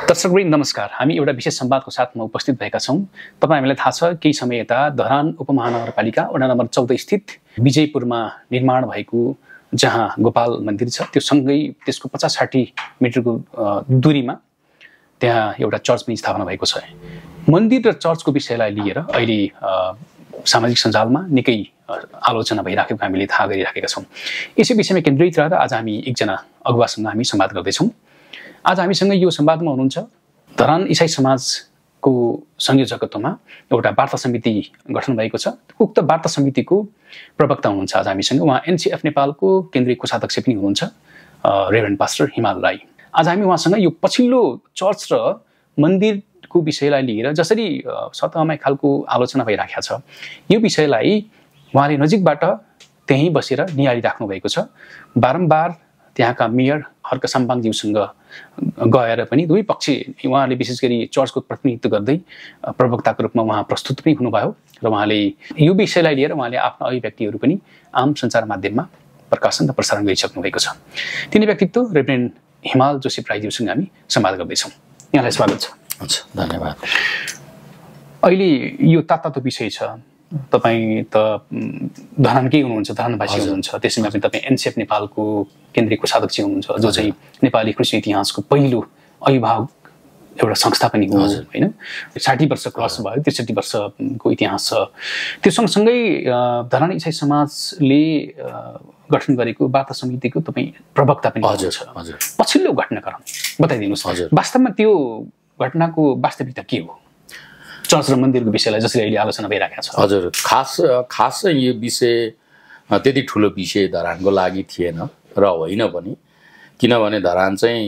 दर्शकवृन्द नमस्कार। हामी एउटा विशेष संवादको साथमा उपस्थित भएका छौं। तपाईहरुलाई थाहा छ केही समय यता धरान उपमहानगरपालिका वडा नम्बर 14 स्थित विजयपुरमा निर्माण भएको जहाँ गोपाल मन्दिर छ त्यो सँगै त्यसको 50-60 मिटरको दूरीमा त्यहाँ एउटा चर्च पनि स्थापना भएको छ। मन्दिर र चर्चको विषयलाई लिएर अहिले सामाजिक सञ्जालमा निकै आलोचना भइराखेको हामीले थाहा गरिराखेका छौं। यसै विषयमा केन्द्रित रहेर आज हामी एकजना अगुवासँग हामी संवाद गर्दै छौं। आज हामीसँग यो संवादमा हुनुहुन्छ धरान इसाई समाजको संयोजकत्वमा एउटा वार्ता समिति गठन भएको छ। उक्त वार्ता समितिको प्रवक्ता हुनुहुन्छ आज हामीसँग। उहाँ एनसीएफ नेपालको केन्द्रीय कोषाध्यक्ष पनि हुनुहुन्छ रेभरेन्ड पास्टर हिमाल राई। आज हामी उहाँसँग यो पछिल्लो चर्च र मन्दिरको विषयलाई लिएर जसरी सतहमा खालको आलोचना भइराखेको छ यो विषयलाई उहाँले नजिकबाट त्यही बसेर निहालिराख्नु भएको छ। बारम्बार त्यहाँका मेयर हर्क साम्बाङज्यूसँग गएर पनि दुवै पक्ष उहाँले विशेष गरी चर्चको प्रतिनिधित्व गर्दै प्रवक्ताको रूपमा उहाँ प्रस्तुत पनि हुनुभयो र उहाँले यो विषयलाई लिएर उहाँले आफ्ना अभिव्यक्तिहरू पनि आम सञ्चार माध्यममा प्रकाशन र प्रसारण गरिसक्नु भएको छ। तिनी व्यक्तित्व रेभरेन्ड हिमाल राईज्यूसँग हामी संवाद गर्दैछौँ। यहाँलाई स्वागत छ। हुन्छ, धन्यवाद। अहिले यो तातो विषय छ। तपाईँ त धरानकै हुनुहुन्छ, धरानवासी हुनुहुन्छ। त्यसैमा पनि तपाईँ एनसीएफ नेपालको केन्द्रीय कोषाध्यक्ष हुनुहुन्छ, जो चाहिँ नेपाली कृषि इतिहासको पहिलो अभिभावक एउटा संस्था पनि हो, हैन? 60 वर्ष क्रस भयो, 63 वर्षको इतिहास छ। त्यो सँगसँगै धरान इसाई समाजले गठन गरेको वार्ता समितिको तपाईँ प्रवक्ता पनि हुनुहुन्छ। पछिल्लो घटनाक्रम बताइदिनुहोस्। वास्तवमा त्यो घटनाको वास्तविकता के हो? चर्च र मन्दिरको विषयलाई जसरी अहिले आलोचना भइरहेको छ। हजुर, खास यो विषय त्यति ठुलो विषय धरानको लागि थिएन र होइन पनि, किनभने धरान चाहिँ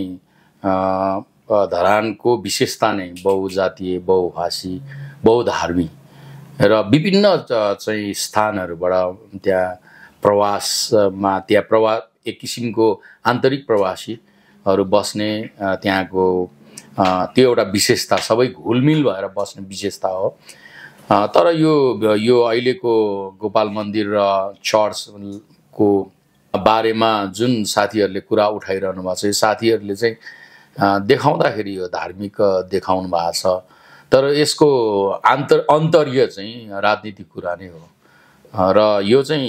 धरानको विशेषता नै बहुजातीय, बहुभाषी, बहुधार्मिक र विभिन्न चाहिँ स्थानहरूबाट त्यहाँ एक किसिमको आन्तरिक प्रवासीहरू बस्ने त्यहाँको त्यो एउटा विशेषता, सबै घुलमिल भएर बस्ने विशेषता हो। तर यो अहिलेको गोपाल मन्दिर र चर्चको बारेमा जुन साथीहरूले कुरा उठाइरहनु भएको छ, यो साथीहरूले चाहिँ देखाउँदाखेरि यो धार्मिक देखाउनु भएको छ, तर यसको अन्तर्य चाहिँ राजनीतिक कुरा नै हो। र यो चाहिँ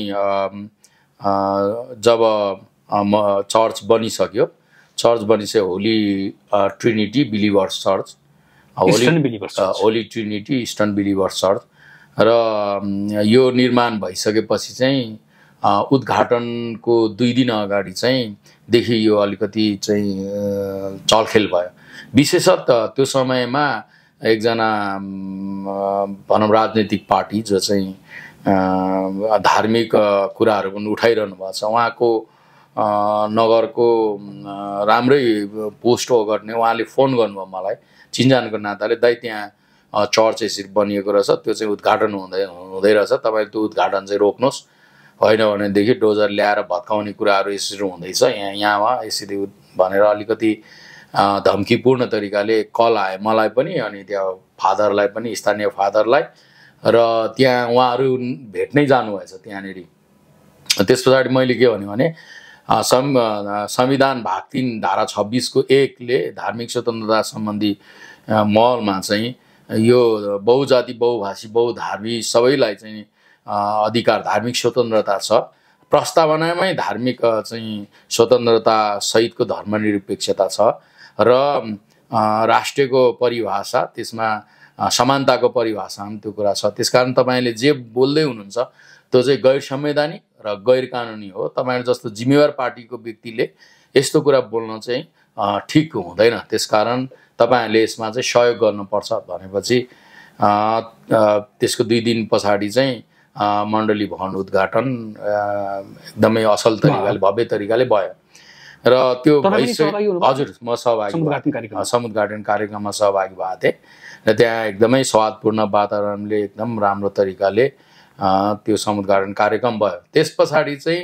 जब चर्च बनिसक्यो, holy trinity believers church, holy trinity eastern believers church, र यो निर्माण भइसकेपछि चाहिँ उद्घाटनको 2 दिन अगाडि चाहिँ देखि यो अलिकति चाहिँ चलखेल भयो। विशेषतः त्यो समयमा एकजना भनौँ राजनीतिक पार्टी जो चाहिँ धार्मिक कुराहरू पनि उठाइरहनु भएको छ, उहाँको नगरको राम्रै पोस्ट हो गर्ने, उहाँले फोन गर्नुभयो मलाई चिन्जानको नाताले, दाइ त्यहाँ चर्च यसरी बनिएको रहेछ, त्यो चाहिँ उद्घाटन हुँदै रहेछ, तपाईँ त्यो उद्घाटन चाहिँ रोक्नुहोस्, होइन भनेदेखि डोजर ल्याएर भत्काउने कुराहरू यसरी हुँदैछ यहाँ यसरी भनेर अलिकति धम्कीपूर्ण तरिकाले कल आयो मलाई पनि, अनि त्यहाँ फादरलाई पनि, स्थानीय फादरलाई, र त्यहाँ उहाँहरू भेट्नै जानुभएछ त्यहाँनिर। त्यस पछाडि मैले के भने संविधान भाग 3 धारा 26 को 1 ले धार्मिक स्वतन्त्रता सम्बन्धी महलमा चाहिँ यो बहुजाति, बहुभाषी, बहुधार्मिक सबैलाई चाहिँ अधिकार, धार्मिक स्वतन्त्रता छ। प्रस्तावनामै धार्मिक चाहिँ स्वतन्त्रता सहितको धर्मनिरपेक्षता छ र राष्ट्रको परिभाषा, त्यसमा समानताको परिभाषा पनि त्यो कुरा छ। त्यसकारण तपाईले जे बोल्दै हुनुहुन्छ त्यो चाहिँ गैर संवैधानिक र गैर कानुनी हो। तपाईहरु जस्तो जिम्मेवार पार्टीको व्यक्तिले यस्तो कुरा बोल्न चाहिँ ठीक हुँदैन। त्यसकारण तपाईहरुले यसमा चाहिँ सहयोग गर्नुपर्छ भनेपछि त्यसको 2 दिन पछाडी चाहिँ मण्डली भवन उद्घाटन एकदमै असल तरिकाले, भव्य तरिकाले भयो र त्यो हजुर म सहभागी समुद्घाटन कार्यक्रममा सहभागी भएको थिएँ र त्यहाँ एकदमै स्वादपूर्ण वातावरणले एकदम राम्रो तरिकाले त्यो समुद्घाटन कार्यक्रम भयो। त्यस पछाडी चाहिँ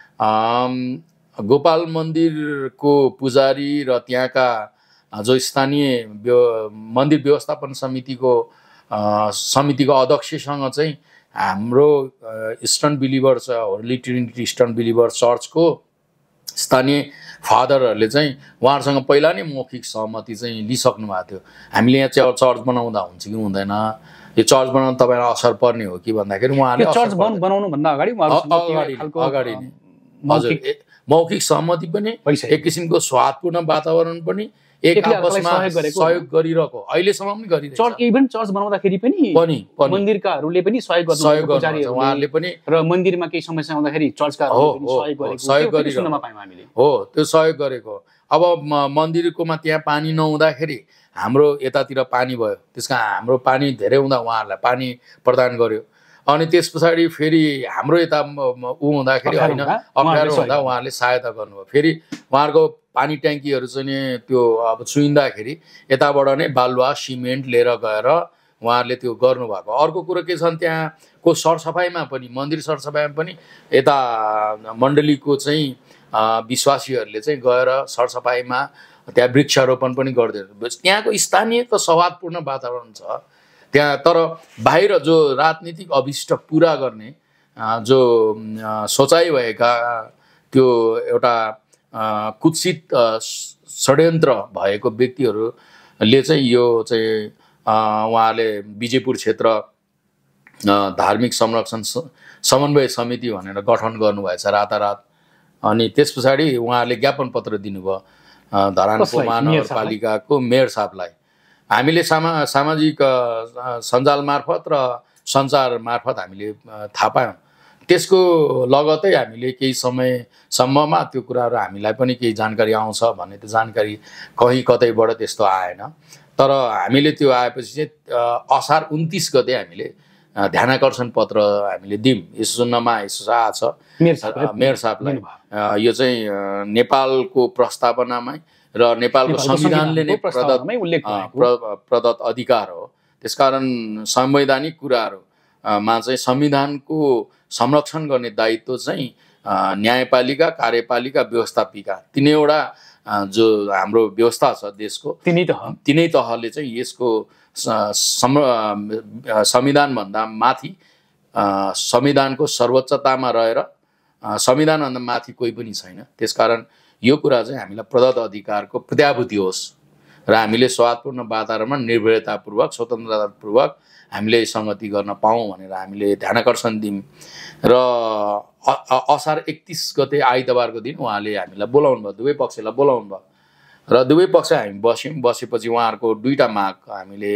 गोपाल मन्दिरको पुजारी र त्यहाँका जो स्थानीय मन्दिर व्यवस्थापन समितिको अध्यक्षसँग चाहिँ हाम्रो eastern believers holy trinity eastern believers चर्चको स्थानीय फादरहरूले चाहिँ उहाँहरूसँग पहिला नै मौखिक सहमति चाहिँ लिइसक्नु भएको थियो। हामीले यहाँ चर्च बनाउँदा हुन्छ कि हुँदैन, यो चर्च बनाउनु तपाईँलाई असर पर्ने हो कि भन्दाखेरि उहाँले चर्च बनाउनु भन्दा अगाडि अगाडि नै हजुर मौखिक सहमति पनि एक किसिमको स्वादपूर्ण वातावरण पनि एक आपसमा सहयोग गरिरहेको अहिलेसम्म पनि गरिरहेको चर्च इभन चर्च बनाउँदाखेरि पनि मन्दिरकाहरूले पनि सहयोग गर्नु उहाँहरूले पनि र मन्दिरमा केही समस्या आउँदाखेरि चर्चकाहरूले पनि सहयोग गरेको हो त्यो सहयोग गरेको। अब मन्दिरकोमा त्यहाँ पानी नहुँदाखेरि हाम्रो यतातिर पानी भयो, त्यसका हाम्रो पानी धेरै हुँदा उहाँहरूलाई पानी प्रदान गर्यो। अनि त्यस पछाडि फेरि हाम्रो यता हुँदाखेरि होइन अप्ठ्यारो हुँदा उहाँहरूले सहायता गर्नुभयो। फेरि उहाँहरूको पानी ट्याङ्कीहरू चाहिँ नि त्यो अब छुइँदाखेरि यताबाट नै बालुवा सिमेन्ट लिएर गएर उहाँहरूले त्यो गर्नुभएको। अर्को कुरो के छन् त्यहाँको सरसफाइमा पनि मन्दिर सरसफाइमा पनि यता मण्डलीको चाहिँ विश्वासीहरूले चाहिँ गएर सरसफाइमा त्यहाँ वृक्षारोपण पनि गरिदिनु। त्यहाँको स्थानीय त सौहार्दपूर्ण वातावरण छ त्यहाँ, तर बाहिर जो राजनीतिक अभिष्ट पुरा गर्ने जो सोचाइ भएका त्यो एउटा कुत्सित षड्यन्त्र भएको व्यक्तिहरूले चाहिँ यो चाहिँ उहाँले विजयपुर क्षेत्र धार्मिक संरक्षण समन्वय समिति भनेर गठन गर्नुभएछ रातारात। अनि त्यस पछाडि उहाँहरूले ज्ञापन पत्र दिनुभयो धरानको महानगरपालिकाको मेयर साहबलाई। हामीले सामाजिक सञ्जाल मार्फत र सञ्चार मार्फत हामीले थाहा पायौँ। त्यसको लगतै हामीले केही समयसम्ममा त्यो कुराहरू हामीलाई पनि केही जानकारी आउँछ भन्ने त्यो जानकारी कहीँ कतैबाट त्यस्तो आएन। तर हामीले त्यो आएपछि चाहिँ असार 29 गते हामीले ध्यानाकर्षण पत्र हामीले दियौँ। यसो सुन्नमा यसो आएको छ मेयर साहबलाई। यो चाहिँ नेपालको प्रस्तावनामै र नेपालको संविधानले नै प्रदत्त अधिकार हो। त्यसकारण संवैधानिक कुराहरूमा चाहिँ संविधानको संरक्षण गर्ने दायित्व चाहिँ न्यायपालिका, कार्यपालिका, व्यवस्थापिका तिनैवटा जो हाम्रो व्यवस्था छ देशको तिनै तहले चाहिँ यसको संविधानभन्दा माथि संविधानको सर्वोच्चतामा रहेर संविधानभन्दा माथि कोही पनि छैन। त्यसकारण यो कुरा चाहिँ हामीलाई प्रदत्त अधिकारको प्रत्याभूति होस् र हामीले स्वादपूर्ण वातावरणमा निर्भयतापूर्वक स्वतन्त्रतापूर्वक हामीले सङ्गति गर्न पाऊँ भनेर हामीले ध्यानाकर्षण दियौँ। र असार 31 गते आइतबारको दिन उहाँले हामीलाई बोलाउनु भयो, दुवै पक्षलाई बोलाउनु भयो र दुवै पक्ष हामी बस्यौँ। बसेपछि उहाँहरूको दुईवटा माग हामीले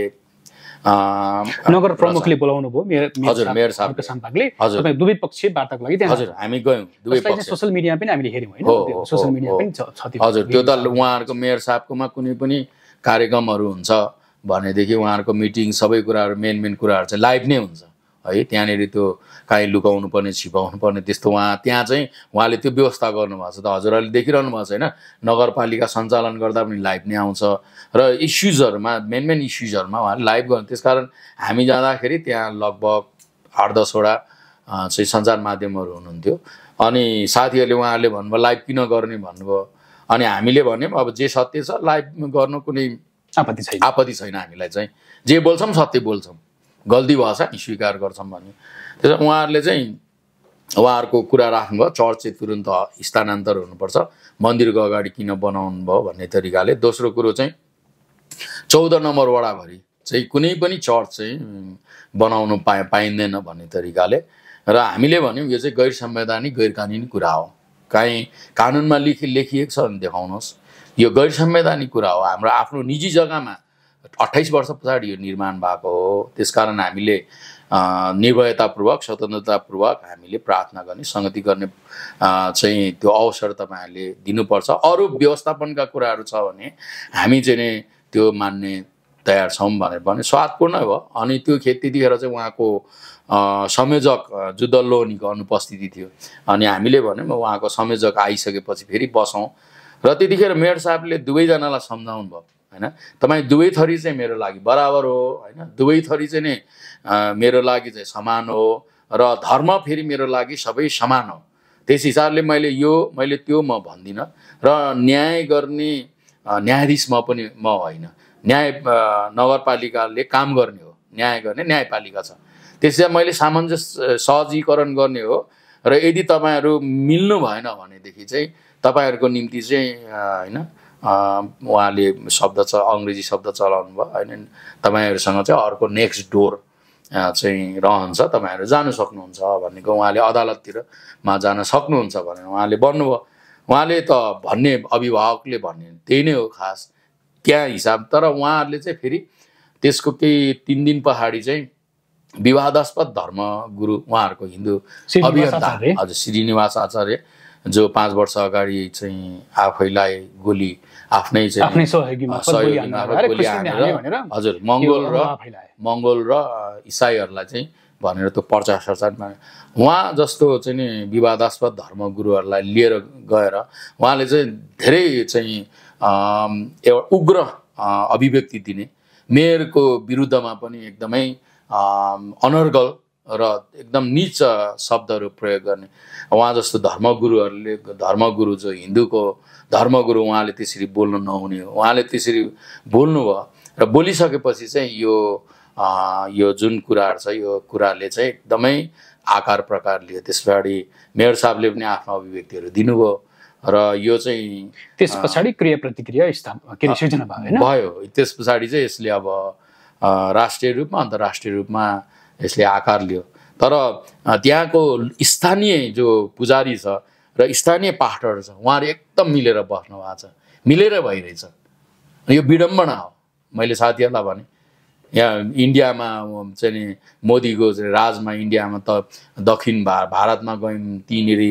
नगर प्रमुखले बोलाउनु भयो, हजुर मेयर साहबको सम्पर्कले तपाईँ दुवै पक्ष वार्ताको लागि त्यहाँ हजुर हामी गयौँ। दुवै पक्ष सोशल मिडियामा पनि हामीले हेर्यौँ हैन, सोशल मिडिया पनि छ हजुर। त्यो त उहाँहरूको मेयर साहबकोमा कुनै पनि कार्यक्रमहरू हुन्छ भनेदेखि उहाँहरूको मिटिङ सबै कुराहरू मेन कुराहरू चाहिँ लाइभ नै हुन्छ है। त्यहाँनिर त्यो काहीँ लुकाउनु पर्ने छिपाउनु पर्ने त्यस्तो त्यहाँ चाहिँ उहाँले त्यो व्यवस्था गर्नुभएको छ। त हजुरहरूले देखिरहनु भएको छ होइन, नगरपालिका सञ्चालन गर्दा पनि लाइभ नै आउँछ र इस्युजहरूमा मेन इस्युजहरूमा उहाँले लाइभ गर्नु। त्यसकारण हामी जाँदाखेरि त्यहाँ लगभग 8-10वटा चाहिँ सञ्चार माध्यमहरू हुनुहुन्थ्यो। अनि साथीहरूले उहाँहरूले भन्नुभयो लाइभ किन गर्ने भन्नुभयो। अनि हामीले भन्यौँ अब जे सत्य छ लाइभ गर्नु कुनै आपत्ति छैन, हामीलाई चाहिँ जे बोल्छौँ सत्य बोल्छौँ, गल्ती भएछ नि स्वीकार गर्छौँ भन्यो। त्यसो उहाँहरूले चाहिँ उहाँहरूको कुरा राख्नुभयो चर्च चाहिँ तुरुन्त स्थानान्तर हुनुपर्छ, मन्दिरको अगाडि किन बनाउनु भयो भन्ने तरिकाले। दोस्रो कुरो चाहिँ 14 नम्बर वडाभरि चाहिँ कुनै पनि चर्च चाहिँ बनाउनु पाइँदैन भन्ने तरिकाले। र हामीले भन्यौँ यो चाहिँ गैर संवैधानिक गैर कानुनी कुरा हो, काहीँ कानुनमा लेखिएको छ भने देखाउनुहोस्। यो गैर संवैधानिक कुरा हो, हाम्रो आफ्नो निजी जग्गामा 28 वर्ष पछाडि यो निर्माण भएको हो। त्यसकारण हामीले निर्भयतापूर्वक स्वतन्त्रतापूर्वक हामीले प्रार्थना गर्ने सङ्गति गर्ने चाहिँ त्यो अवसर तपाईँहरूले दिनुपर्छ। अरू व्यवस्थापनका कुराहरू छ भने हामी चाहिँ नै त्यो मान्ने तयार छौँ भनेर भने स्वादपूर्ण भयो। अनि त्यो त्यतिखेर चाहिँ उहाँको संयोजक जुद्ध लोहनीको अनुपस्थिति थियो। अनि हामीले भन्यौँ उहाँको संयोजक आइसकेपछि फेरि बसौँ। र त्यतिखेर मेयर साहबले दुवैजनालाई सम्झाउनु भयो होइन, तपाईँ दुवै थरी चाहिँ मेरो लागि बराबर हो होइन, दुवै थरी चाहिँ नै मेरो लागि चाहिँ समान हो र धर्म फेरि मेरो लागि सबै समान हो। त्यस हिसाबले मैले त्यो म भन्दिनँ र न्याय गर्ने न्यायाधीश म होइन, न्याय नगरपालिकाले काम गर्ने हो, न्याय गर्ने न्यायपालिका छ। त्यसैले मैले सामञ्जस्य सहजीकरण गर्ने हो। र यदि तपाईँहरू मिल्नु भएन भनेदेखि चाहिँ तपाईँहरूको निम्ति चाहिँ होइन उहाँले अङ्ग्रेजी शब्द चलाउनु भयो होइन, तपाईँहरूसँग चाहिँ अर्को नेक्स्ट डोर चाहिँ रहन्छ, तपाईँहरू जानु सक्नुहुन्छ भनेको उहाँले अदालततिरमा जान सक्नुहुन्छ भनेर उहाँले भन्नुभयो। उहाँले त भन्ने अभिभावकले भन्ने त्यही नै हो खास त्यहाँ हिसाब। तर उहाँहरूले चाहिँ फेरि त्यसको केही 3 दिन पछाडि चाहिँ विवादास्पद धर्मगुरु उहाँहरूको हिन्दू अभियन्ता हजुर श्रीनिवास आचार्य जो 5 वर्ष अगाडि चाहिँ आफैलाई गोली आफ्नै सहयोगीमा गोली हानेर हजुर मङ्गोल र इसाईहरूलाई चाहिँ भनेर त्यो प्रचार सर्चारमा उहाँ जस्तो चाहिँ नि विवादास्पद धर्मगुरुहरूलाई लिएर गएर उहाँले चाहिँ धेरै चाहिँ एउटा उग्र अभिव्यक्ति दिने, मेयरको विरुद्धमा पनि एकदमै अनर्गल र एकदम नीच शब्दहरू प्रयोग गर्ने उहाँ जस्तो धर्मगुरु जो हिन्दूको धर्मगुरु उहाँले त्यसरी बोल्नु नहुने हो। उहाँले त्यसरी बोल्नुभयो र बोलिसकेपछि चाहिँ यो जुन कुराहरू छ यो कुराले चाहिँ एकदमै आकार प्रकार लियो। त्यस पछाडि मेयर साहबले पनि आफ्नो अभिव्यक्तिहरू दिनुभयो र यो चाहिँ त्यस पछाडि क्रिया प्रतिक्रिया सिर्जना भयो। त्यस पछाडि चाहिँ यसले अब राष्ट्रिय रूपमा अन्तर्राष्ट्रिय रूपमा यसले आकार लियो। तर त्यहाँको स्थानीय जो पुजारी छ र स्थानीय पास्टरहरू छ उहाँहरू एकदम मिलेर बस्नु भएको छ, मिलेर भइरहेछ। यो विडम्बना हो। मैले साथीहरूलाई भने यहाँ इन्डियामा चाहिँ नि मोदीको राजमा इन्डियामा त दक्षिण भारतमा गयौँ, त्यहीँनिर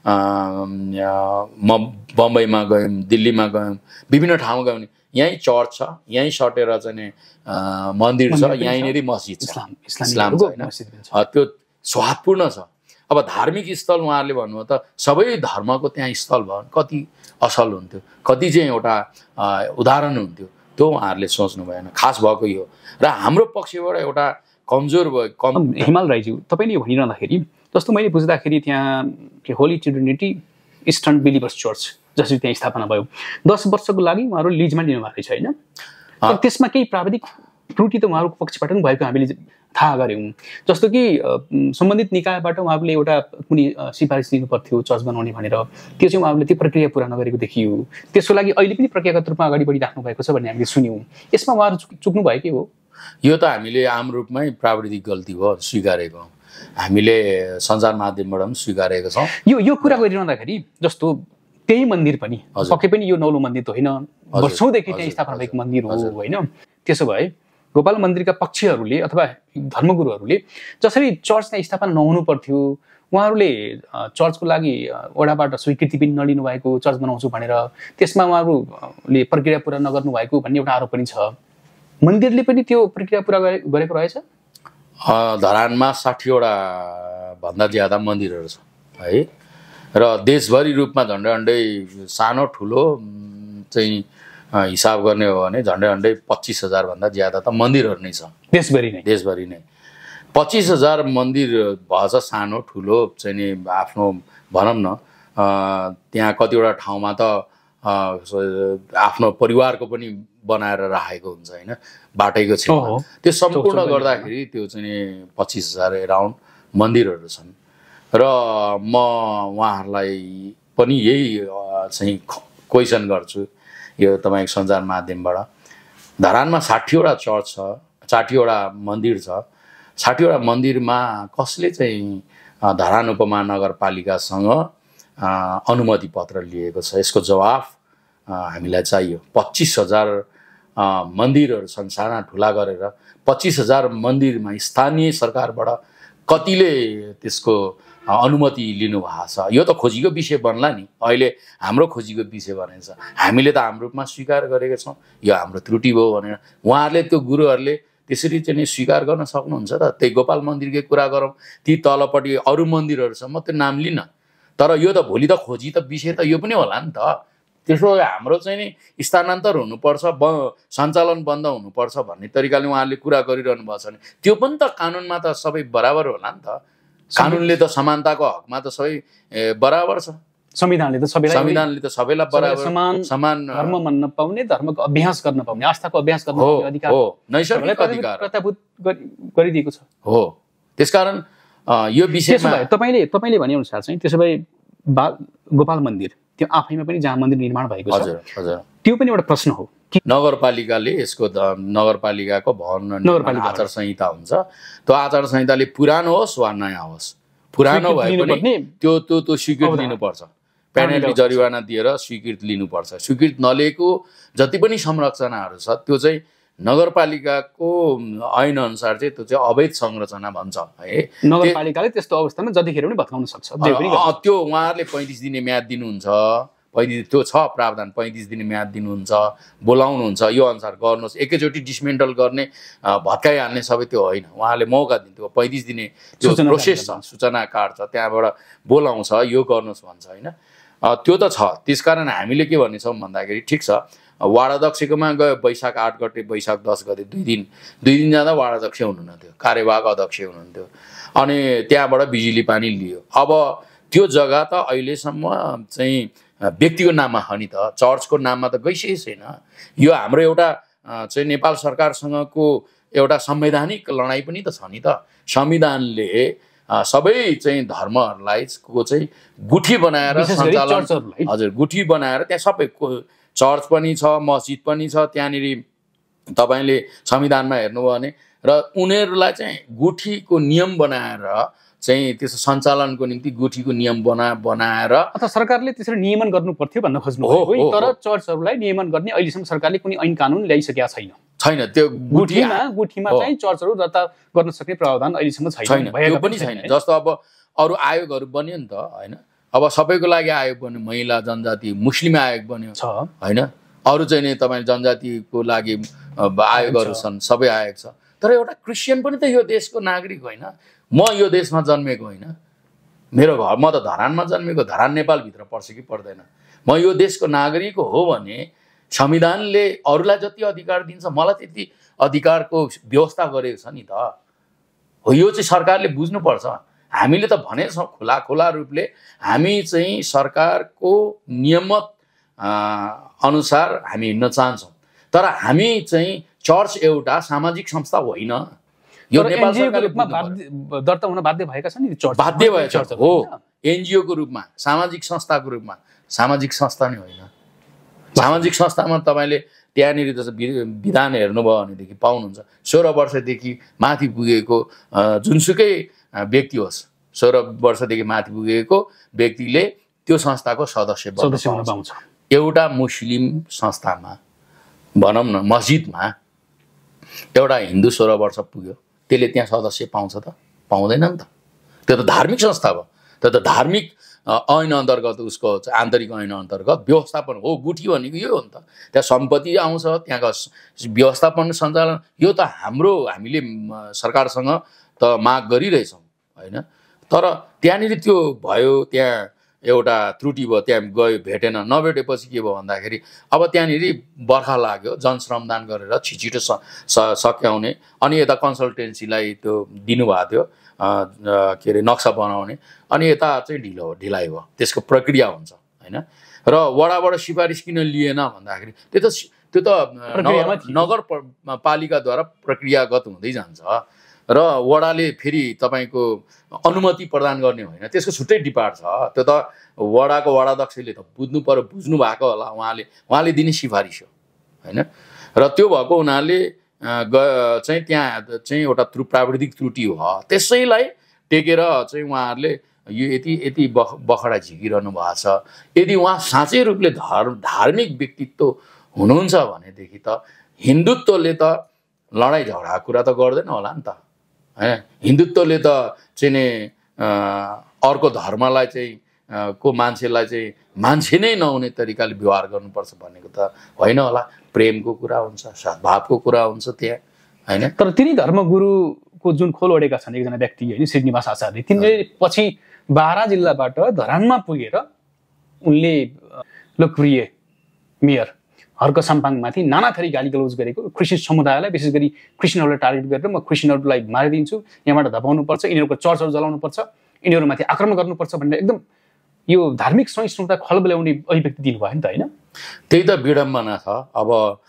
बम्बईमा गयौँ, दिल्लीमा गयौँ, विभिन्न ठाउँमा गयौँ नि यहीँ चर्च छ, यहीँ सटेर चाहिँ मन्दिर छ, यहीँनिर मस्जिद छ, इस्लाम छ होइन। त्यो स्वादपूर्ण छ। अब धार्मिक स्थल उहाँहरूले भन्नुभयो त सबै धर्मको त्यहाँ स्थल भयो कति असल हुन्थ्यो, कति चाहिँ एउटा उदाहरण हुन्थ्यो। त्यो उहाँहरूले सोच्नु भएन। खास भएको यो र हाम्रो पक्षबाट एउटा कमजोर भयो। हिमाल राईज्यू तपाईँले यो भनिरहँदाखेरि जस्तो मैले बुझ्दाखेरि त्यहाँ holy trinity eastern believers church जसरी त्यहाँ स्थापना भयो 10 वर्षको लागि उहाँहरू लिजमा लिनुभएको रहेछ होइन। त्यसमा केही प्राविधिक त्रुटि त उहाँहरूको पक्षबाट पनि भएको हामीले थाहा गऱ्यौँ। जस्तो कि सम्बन्धित निकायबाट उहाँहरूले एउटा कुनै सिफारिस दिनु पर्थ्यो चर्च बनाउने भनेर, त्यो चाहिँ उहाँहरूले त्यो प्रक्रिया पुरा नगरेको देखियो। त्यसको लागि अहिले पनि प्रक्रियागत रूपमा अगाडि बढिराख्नु भएको छ भन्ने हामीले सुन्यौँ। यसमा उहाँहरू चुक्नु भएकै हो? यो त हामीले आम रूपमै प्राविधिक गल्ती भयो वर्षेको हामीले सञ्चार माध्यमबाट पनि स्वीकारेको छौँ। यो कुरा गरिरहँदाखेरि जस्तो त्यही मन्दिर पनि पक्कै पनि यो नौलो मन्दिर त होइन, वर्षौँदेखि त्यहाँ स्थापना भएको मन्दिर हो होइन। त्यसो भए गोपाल मन्दिरका पक्षहरूले अथवा धर्मगुरुहरूले जसरी चर्च त्यहाँ स्थापना नहुनु पर्थ्यो, उहाँहरूले चर्चको लागि वडाबाट स्वीकृति पनि नलिनु भएको, चर्च बनाउँछु भनेर त्यसमा उहाँहरूले प्रक्रिया पुरा नगर्नु भएको भन्ने एउटा आरोप पनि छ। मन्दिरले पनि त्यो प्रक्रिया पुरा गरेको रहेछ। धरानमा 60वटा भन्दा ज्यादा मन्दिरहरू छ है, र देशभरि रूपमा झन्डै सानो ठुलो चाहिँ हिसाब गर्ने हो भने झन्डै 25,000 भन्दा ज्यादा त मन्दिरहरू नै छ देशभरि नै 25,000 मन्दिर भएछ। सानो ठुलो चाहिँ नि आफ्नो भनौँ न त्यहाँ कतिवटा ठाउँमा त आफ्नो परिवारको पनि बनाएर राखेको हुन्छ होइन, बाटैको छेउमा। त्यो सम्पूर्ण गर्दाखेरि त्यो चाहिँ 25,000 एराउन्ड मन्दिरहरू छन्। र म उहाँहरूलाई पनि यही चाहिँ क्वेसन गर्छु यो तपाईँको सञ्चार माध्यमबाट। धरानमा 60वटा चर्च छ, 60वटा मन्दिर छ। 60वटा मन्दिरमा कसले चाहिँ धरान उपमहानगरपालिकासँग अनुमति पत्र लिएको छ? यसको जवाफ हामीलाई चाहियो। 25,000 मन्दिरहरू छन् साना ठुला गरेर। 25,000 मन्दिरमा स्थानीय सरकारबाट कतिले त्यसको अनुमति लिनुभएको छ? यो त खोजीको विषय बन्ला नि। अहिले हाम्रो खोजीको विषय बनेको छ, हामीले त हाम्रो रूपमा स्वीकार गरेका छौँ यो हाम्रो त्रुटि भयो भनेर। उहाँहरूले त्यो गुरुहरूले त्यसरी चाहिँ स्वीकार गर्न सक्नुहुन्छ त? त्यही गोपाल मन्दिरकै कुरा गरौँ, ती तलपट्टि अरू मन्दिरहरू छ, म त्यो नाम लिन। तर यो त भोलि त खोजी त विषय त यो पनि होला नि त। त्यसो हाम्रो चाहिँ नि स्थानान्तर हुनुपर्छ, सञ्चालन बन्द हुनुपर्छ भन्ने तरिकाले उहाँहरूले कुरा गरिरहनु भएको छ भने त्यो पनि त कानुनमा त सबै बराबर होला नि त। कानुनले त समानताको हकमा त सबै बराबर छ। संविधानले त सबैलाई बराबर समान धर्म मान्न पाउने, धर्मको अभ्यास गर्न पाउने, आस्थाको अभ्यास गर्न पाउने अधिकार हो, नैसर्गिक अधिकार प्रत्याभूत गरिदिएको छ हो। त्यसकारण यो विषयमा तपाईँले भने अनुसार चाहिँ त्यसो भए गोपाल मन्दिर त्यो आफैमा पनि जहाँ मन्दिर निर्माण भएको छ हजुर हजुर त्यो पनि एउटा प्रश्न हो कि नगरपालिकाले यसको नगरपालिकाको भवन निर्माण आचार संहिता हुन्छ त्यो आचार संहिताले पुरानो होस् वा नयाँ होस् पुरानो भए पनि त्यो त्यो त्यो स्वीकृति लिनुपर्छ पेनल्टी जरिवाना दिएर स्वीकृति लिनुपर्छ स्वीकृति नलिएको जति पनि संरचनाहरू छ त्यो चाहिँ नगरपालिकाको ऐन अनुसार चाहिँ त्यो चाहिँ अवैध संरचना भन्छ है नगरपालिकाले त्यस्तो अवस्थामा जतिखेर पनि भत्काउन सक्छ त्यो उहाँहरूले 35 दिने म्याद दिनुहुन्छ 35 त्यो छ प्रावधान 35 दिने म्याद दिनुहुन्छ बोलाउनुहुन्छ यो अनुसार गर्नुहोस् एकैचोटि डिसमेन्टल गर्ने भत्काइहाल्ने सबै त्यो होइन उहाँले मौका दिन्थ्यो 35 दिने त्यो प्रोसेस छ सूचना कार्ड छ त्यहाँबाट बोलाउँछ यो गर्नुहोस् भन्छ होइन त्यो त छ त्यसकारण हामीले के भन्नेछौँ भन्दाखेरि ठिक छ वार्ड अध्यक्षकोमा गयो वैशाख 8 गते वैशाख 10 गते दुई दिन जाँदा वार्ड अध्यक्ष हुनुहुन्थ्यो कार्यवाहक अध्यक्ष हुनुहुन्थ्यो अनि त्यहाँबाट बिजुली पानी लियो अब त्यो जग्गा त अहिलेसम्म चाहिँ व्यक्तिको नाममा छ नि त चर्चको नाममा त गइसकेको छैन यो हाम्रो एउटा चाहिँ नेपाल सरकारसँगको एउटा संवैधानिक लडाइँ पनि त छ नि त संविधानले सबै चाहिँ धर्महरूलाई को चाहिँ गुठी बनाएर सञ्चालन हजुर गुठी बनाएर त्यहाँ सबै चर्च पनि छ मस्जिद पनि छ त्यहाँनिर तपाईँले संविधानमा हेर्नुभयो भने र उनीहरूलाई चाहिँ गुठीको नियम बनाएर चाहिँ त्यसको सञ्चालनको निम्ति गुठीको नियम बनाएर अथवा सरकारले त्यसरी नियमन गर्नु पर्थ्यो भन्न खोज्नु हो तर चर्चहरूलाई नियमन गर्ने अहिलेसम्म सरकारले कुनै ऐन कानुन ल्याइसकेका छैन त्यो गुठीमा चाहिँ चर्चहरू दर्ता गर्न सक्ने प्रावधान अहिलेसम्म छैन यो पनि छैन जस्तो अब अरू आयोगहरू बन्यो नि त होइन अब सबैको लागि आयोग बन्यो महिला जनजाति मुस्लिम आयोग बन्यो होइन अरू चाहिँ नि तपाईँ जनजातिको लागि आयोगहरू छन् सबै आयोग छ तर एउटा क्रिस्चियन पनि त यो देशको नागरिक होइन म यो देशमा जन्मेको होइन मेरो घर म त धरानमा जन्मेको धरान नेपालभित्र पर्छ कि पर्दैन म यो देशको नागरिक हो भने संविधानले अरूलाई जति अधिकार दिन्छ मलाई त्यति अधिकारको व्यवस्था गरेको छ नि त हो यो चाहिँ सरकारले बुझ्नुपर्छ हामीले त भनेको छौँ खुला रूपले हामी चाहिँ सरकारको नियमित अनुसार हामी हिँड्न चाहन्छौँ तर हामी चाहिँ चर्च एउटा सामाजिक संस्था होइन यो नेपाल सरकारले दर्ता हुन बाध्य भएका छन् नि चर्च बाध्य भएछ हो एनजिओको रूपमा सामाजिक संस्थाको रूपमा सामाजिक संस्था नै होइन सामाजिक संस्थामा तपाईँले त्यहाँनिर जस्तो विधान हेर्नुभयो भनेदेखि पाउनुहुन्छ 16 वर्षदेखि माथि पुगेको जुनसुकै व्यक्ति होस् 16 वर्षदेखि माथि पुगेको व्यक्तिले त्यो संस्थाको सदस्य हुन पाउँछ एउटा मुस्लिम संस्थामा भनौँ न मस्जिदमा एउटा हिन्दू 16 वर्ष पुग्यो त्यसले त्यहाँ सदस्य पाउँछ त पाउँदैन नि त त्यो त धार्मिक संस्था भयो त्यो त धार्मिक ऐन अन्तर्गत उसको आन्तरिक ऐन अन्तर्गत व्यवस्थापन हो गुठी भनेको यो हो नि त त्यहाँ सम्पत्ति आउँछ त्यहाँको व्यवस्थापन सञ्चालन यो त हामीले सरकारसँग त माग गरिरहेछौँ होइन तर त्यहाँनिर त्यो भयो त्यहाँ एउटा त्रुटि भयो त्यहाँ गयो भेटेन नभेटेपछि के भयो भन्दाखेरि अब त्यहाँनिर बर्खा लाग्यो जनश्रमदान गरेर छिटो सक्याउने अनि यता कन्सल्टेन्सीलाई त्यो दिनुभएको थियो के अरे नक्सा बनाउने अनि यता चाहिँ ढिलाइ भयो त्यसको प्रक्रिया हुन्छ होइन र वडाबाट सिफारिस किन लिएन भन्दाखेरि त्यो त नगरपालिकाद्वारा प्रक्रियागत हुँदै जान्छ र वडाले फेरि तपाईँको अनुमति प्रदान गर्ने होइन त्यसको छुट्टै डिपार्ट छ त्यो त वडाको वडाध्यक्षले त बुझ्नु पर्यो बुझ्नु भएको होला उहाँले दिने सिफारिस हो होइन र त्यो भएको हुनाले चाहिँ त्यहाँ चाहिँ एउटा प्राविधिक त्रुटि हो त्यसैलाई टेकेर चाहिँ उहाँहरूले यो यति बखडा झिकिरहनु भएको छ यदि उहाँ साँच्चै रूपले धार्मिक व्यक्तित्व हुनुहुन्छ भनेदेखि त हिन्दुत्वले त लडाइँ झगडाको कुरा त गर्दैन होला नि त होइन हिन्दुत्वले त चाहिँ अर्को धर्मलाई चाहिँ को मान्छेलाई चाहिँ मान्छे नै नहुने तरिकाले व्यवहार गर्नुपर्छ भनेको त होइन होला प्रेमको कुरा हुन्छ सद्भावको कुरा हुन्छ त्यहाँ होइन तर तिनी धर्मगुरुको जुन खोल ओढेका छन् एकजना व्यक्ति होइन श्रीनिवास आचार्य तिनले पछि बारा जिल्लाबाट धरानमा पुगेर उनले लोकप्रिय मेयर हर्क साम्पाङमाथि नाना थरी गाली गलौज गरेको क्रिस्चियन समुदायलाई विशेष गरी क्रिस्चियनहरूलाई टार्गेट गरेर म क्रिस्चियनहरूलाई मारिदिन्छु यहाँबाट धपाउनुपर्छ यिनीहरूको चर्चहरू जलाउनुपर्छ यिनीहरूमाथि आक्रमण गर्नुपर्छ भनेर एकदम यो धार्मिक सहिष्णुता खलबल्याउने अभिव्यक्ति दिनुभयो नि त होइन त्यही त विडम्बना छ अब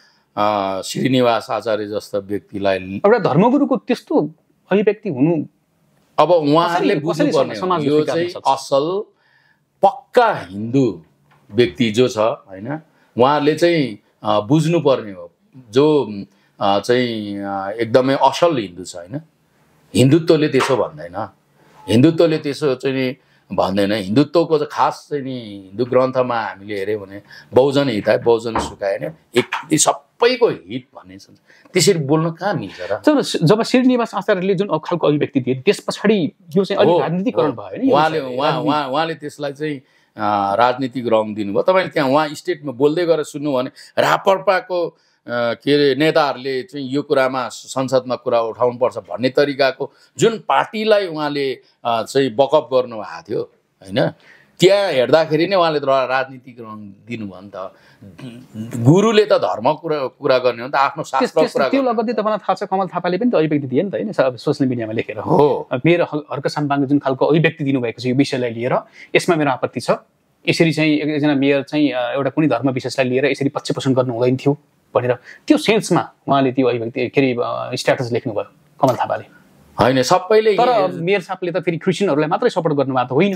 श्रीनिवास आचार्य जस्तो व्यक्तिलाई एउटा धर्मगुरुको त्यस्तो अभिव्यक्ति हुनु अब उहाँहरूले बुझ्नुपर्ने यो चाहिँ असल पक्का हिन्दू व्यक्ति जो छ हैन उहाँले चाहिँ बुझ्नुपर्ने हो जो चाहिँ एकदमै असल हिन्दू छ हैन हिन्दुत्वले त्यसो भन्दैन हिन्दुत्वले त्यसो चाहिँ भन्दैन हिन्दुत्वको चाहिँ खास चाहिँ नि हिन्दू ग्रन्थमा हामीले हेर्यौँ भने बहुजन हिताय बहुजन सुखाय हैन एक सबैको हित भन्ने छ त्यसरी बोल्न कहाँ मिल्छ र जब श्रीनिवास आचार्यले जुन खालको अभिव्यक्ति दिए त्यसपछि यो चाहिँ अलि राजनीतिकरण भयो हैन उहाँले त्यसलाई चाहिँ राजनीतिक रङ दिनुभयो तपाईले त्यहाँ उहाँ स्टेटमा बोल्दै गरेर सुन्नु भने राप्रपाको के अरे नेताहरूले चाहिँ यो कुरामा संसदमा कुरा उठाउनुपर्छ भन्ने तरिकाको जुन पार्टीलाई उहाँले चाहिँ बकअप गर्नुभएको थियो हैन त्यहाँ हेर्दाखेरि नै उहाँले राजनीतिक रङ दिनुभयो नि त गुरुले त धर्म कुरा गर्ने हो नि त आफ्नो शास्त्र कुरा त्यो लगत्तै तपाईलाई थाहा छ कमल थापाले पनि त अभिव्यक्ति दिए नि त हैन सोशल मिडियामा लेखेर हो मेरो हर्क साम्पाङले जुन खालको अभिव्यक्ति दिनुभएको छ यो विषयलाई लिएर यसमा मेरो आपत्ति छ यसरी चाहिँ एकजना मेयर चाहिँ एउटा कुनै धर्म विशेषलाई लिएर यसरी पक्षपोषण गर्नु हुँदैन थियो भनेर त्यो सेन्समा उहाँले त्यो अभिव्यक्ति के अरे स्ट्याटस लेख्नुभयो कमल थापाले हैन सबैले तर मेयर साहबले त फेरि क्रिस्चियनहरूलाई मात्रै सपोर्ट गर्नुभएको त होइन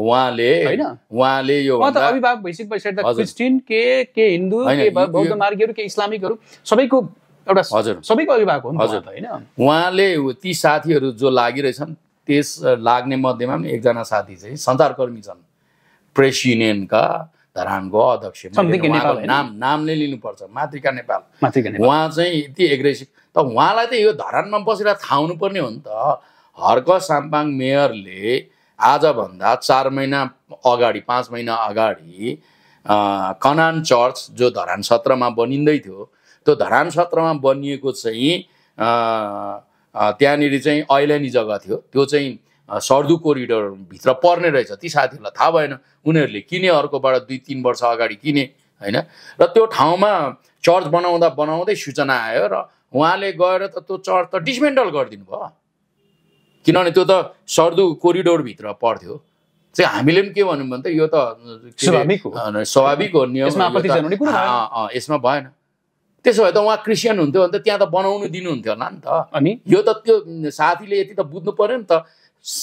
उहाँले यो त अभिभावक भइसकेपछि त क्रिस्चियन के हिन्दू के बौद्ध मार्गीहरू के इस्लामिकहरू सबैको एउटा सबैको अभिभावक हो नि त हैन उहाँले ती साथीहरू जो लागिरहेछन् त्यस लाग्ने मध्येमा पनि एकजना साथी चाहिँ सञ्चारकर्मी छन् प्रेस युनियनका धरानको अध्यक्ष नाम नै लिनुपर्छ मातृका नेपाल उहाँ चाहिँ यति एग्रेसिभ त उहाँलाई त यो धरानमा बसेर थाहा हुनुपर्ने हो नि त हर्क साम्पाङ मेयरले आजभन्दा 4 महिना अगाडि 5 महिना अगाडि कनान चर्च जो धरान सत्रमा बनिँदै थियो त्यो धरान सत्रमा बनिएको चाहिँ त्यहाँनिर चाहिँ ऐलानी जग्गा थियो त्यो चाहिँ सर्दु कोरिडोर भित्र पर्ने रहेछ ती साथीहरूलाई थाहा भएन उनीहरूले किने अर्कोबाट 2-3 वर्ष अगाडि किने हैन र त्यो ठाउँमा चर्च बनाउँदै सूचना आयो र उहाँले गएर त त्यो चर्च त डिसमेन्टल गरिदिनु भयो किनभने त्यो त सर्दु कोरिडोर भित्र पर्थ्यो चाहिँ हामीले पनि के भन्यौँ भने त यो त स्वाभाविक हो नियम यसमा भएन त्यसो भए त उहाँ क्रिस्चियन हुन्थ्यो भने त त्यहाँ त बनाउनु दिनुहुन्थ्यो होला नि त अनि यो त त्यो साथीले यति त बुझ्नु पर्यो नि त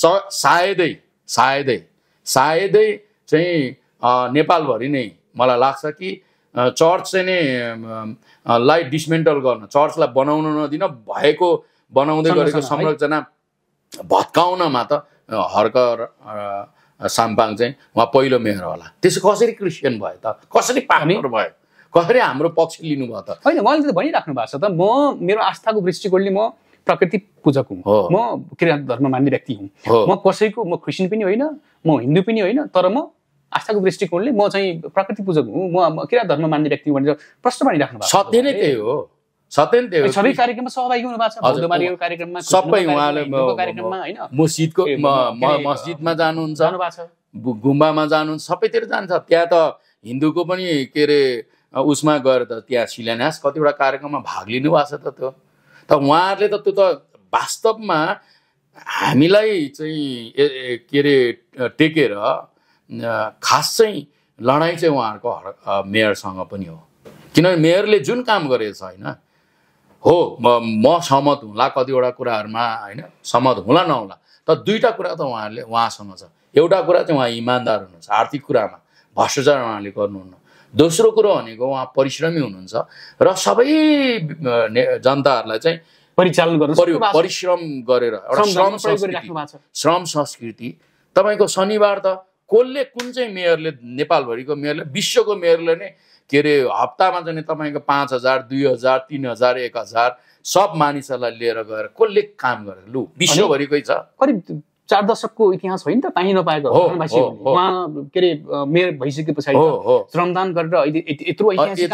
सायदै चाहिँ नेपालभरि नै मलाई लाग्छ कि चर्च चाहिँ नै लाई डिसमेन्टल गर्न चर्चलाई बनाउन नदिन भएको बनाउँदै गरेको संरचना भत्काउनमा त हर्क साम्पाङ चाहिँ उहाँ पहिलो मेयर होला त्यसो कसरी क्रिस्चियन भयो त कसरी पास्टर भयो कसरी हाम्रो पक्ष लिनुभयो त होइन उहाँले त भनिराख्नु भएको छ त म मेरो आस्थाको दृष्टिकोणले म प्रकृति पूजक हुँ म किरात धर्म मान्ने व्यक्ति हुँ म कसैको म क्रिस्चियन पनि होइन म हिन्दू पनि होइन तर म आस्थाको दृष्टिकोणले म चाहिँ प्रकृति पूजक हुँ म किरात धर्म मान्ने व्यक्ति भनेर प्रश्न भनिराख्नु भएको छ सत्य नै त्यही हो सत्य नै त्यही हो सबै कार्यक्रममा सहभागी हुनु भएको छ बौद्ध मार्गीको कार्यक्रममा सबै उहाँले कार्यक्रममा हैन मस्जिदको मस्जिदमा जानुहुन्छ गुम्बामा जानुहुन्छ सबैतिर जान्छ त्यहाँ त हिन्दूको पनि के अरे उसमा गएर त त्यहाँ शिलान्यास कतिवटा कार्यक्रममा भाग लिनु भएको छ त त्यो त उहाँहरूले त त्यो त वास्तवमा हामीलाई चाहिँ के अरे टेकेर खास चाहिँ लडाइँ चाहिँ उहाँहरूको मेयरसँग पनि हो किनभने मेयरले जुन काम गरेको छ होइन हो म सहमत हुँला कतिवटा कुराहरूमा होइन सहमत हुँला नहुँला तर दुईवटा कुरा त उहाँसँग छ एउटा कुरा चाहिँ उहाँ इमान्दार हुनुहुन्छ आर्थिक कुरामा भ्रष्टाचार उहाँले गर्नुहुन्न दोस्रो कुरो भनेको उहाँ परिश्रमी हुनुहुन्छ र सबै जनताहरूलाई चाहिँ परिचालन गर्न परिश्रम गरेर एउटा श्रम संस्कृति तपाईँको शनिबार त कसले कुन चाहिँ मेयरले नेपालभरिको मेयरले विश्वको मेयरले नै के अरे हप्तामा चाहिँ तपाईँको 5,000 2,000 3,000 1,000 सब मानिसहरूलाई लिएर गएर कसले काम गरेर लु विश्वभरिकै छ करिब 4 दशकको इतिहास होइन त पाइ नपाएको उहाँ के अरे मेयर भइसके पछाडि श्रमदान गरेर यत्रो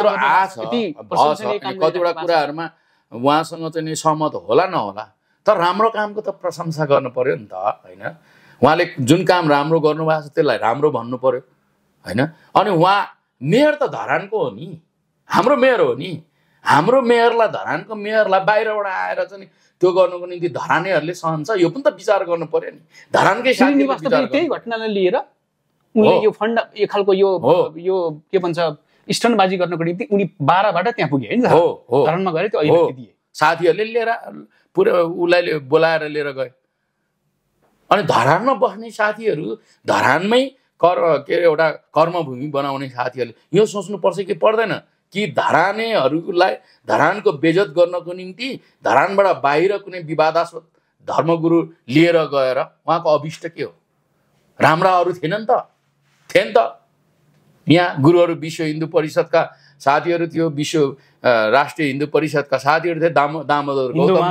कतिवटा कुराहरूमा उहाँसँग चाहिँ सहमत होला नहोला तर राम्रो कामको त प्रशंसा गर्नु पर्यो नि त होइन उहाँले जुन काम राम्रो गर्नुभएको छ त्यसलाई राम्रो भन्नु पर्यो होइन अनि उहाँ मेयर त धरानको हो नि हाम्रो मेयर हो नि हाम्रो मेयरलाई धरानको मेयरलाई बाहिरबाट आएर चाहिँ त्यो गर्नुको निम्ति धरानेहरूले सहन्छ यो पनि त विचार गर्नु पर्यो नि धरानकै त्यही घटनालाई लिएर उनले यो फन्ड एक खालको यो के भन्छ स्टन्टबाजी गर्नको निम्ति उनी 12बाट त्यहाँ पुगे हैन धरानमा गरे त्यो अभिव्यक्ति दिए साथीहरूले लिएर पुरै उलाई बोलाएर लिएर गए अनि धरानमा बस्ने साथीहरू धरानमै के अरे एउटा कर्मभूमि बनाउने साथीहरूले यो सोच्नुपर्छ कि पर्दैन कि धरानेहरूलाई धरानको बेइज्जत गर्नको निम्ति धरानबाट बाहिर कुनै विवादास्पद धर्मगुरु लिएर गएर उहाँको अभिष्ट के हो? राम्रा अरू थिएन नि त यहाँ गुरुहरू विश्व हिन्दू परिषदका साथीहरू थियो, विश्व राष्ट्रिय हिन्दू परिषदका साथीहरू थिए, दामोदर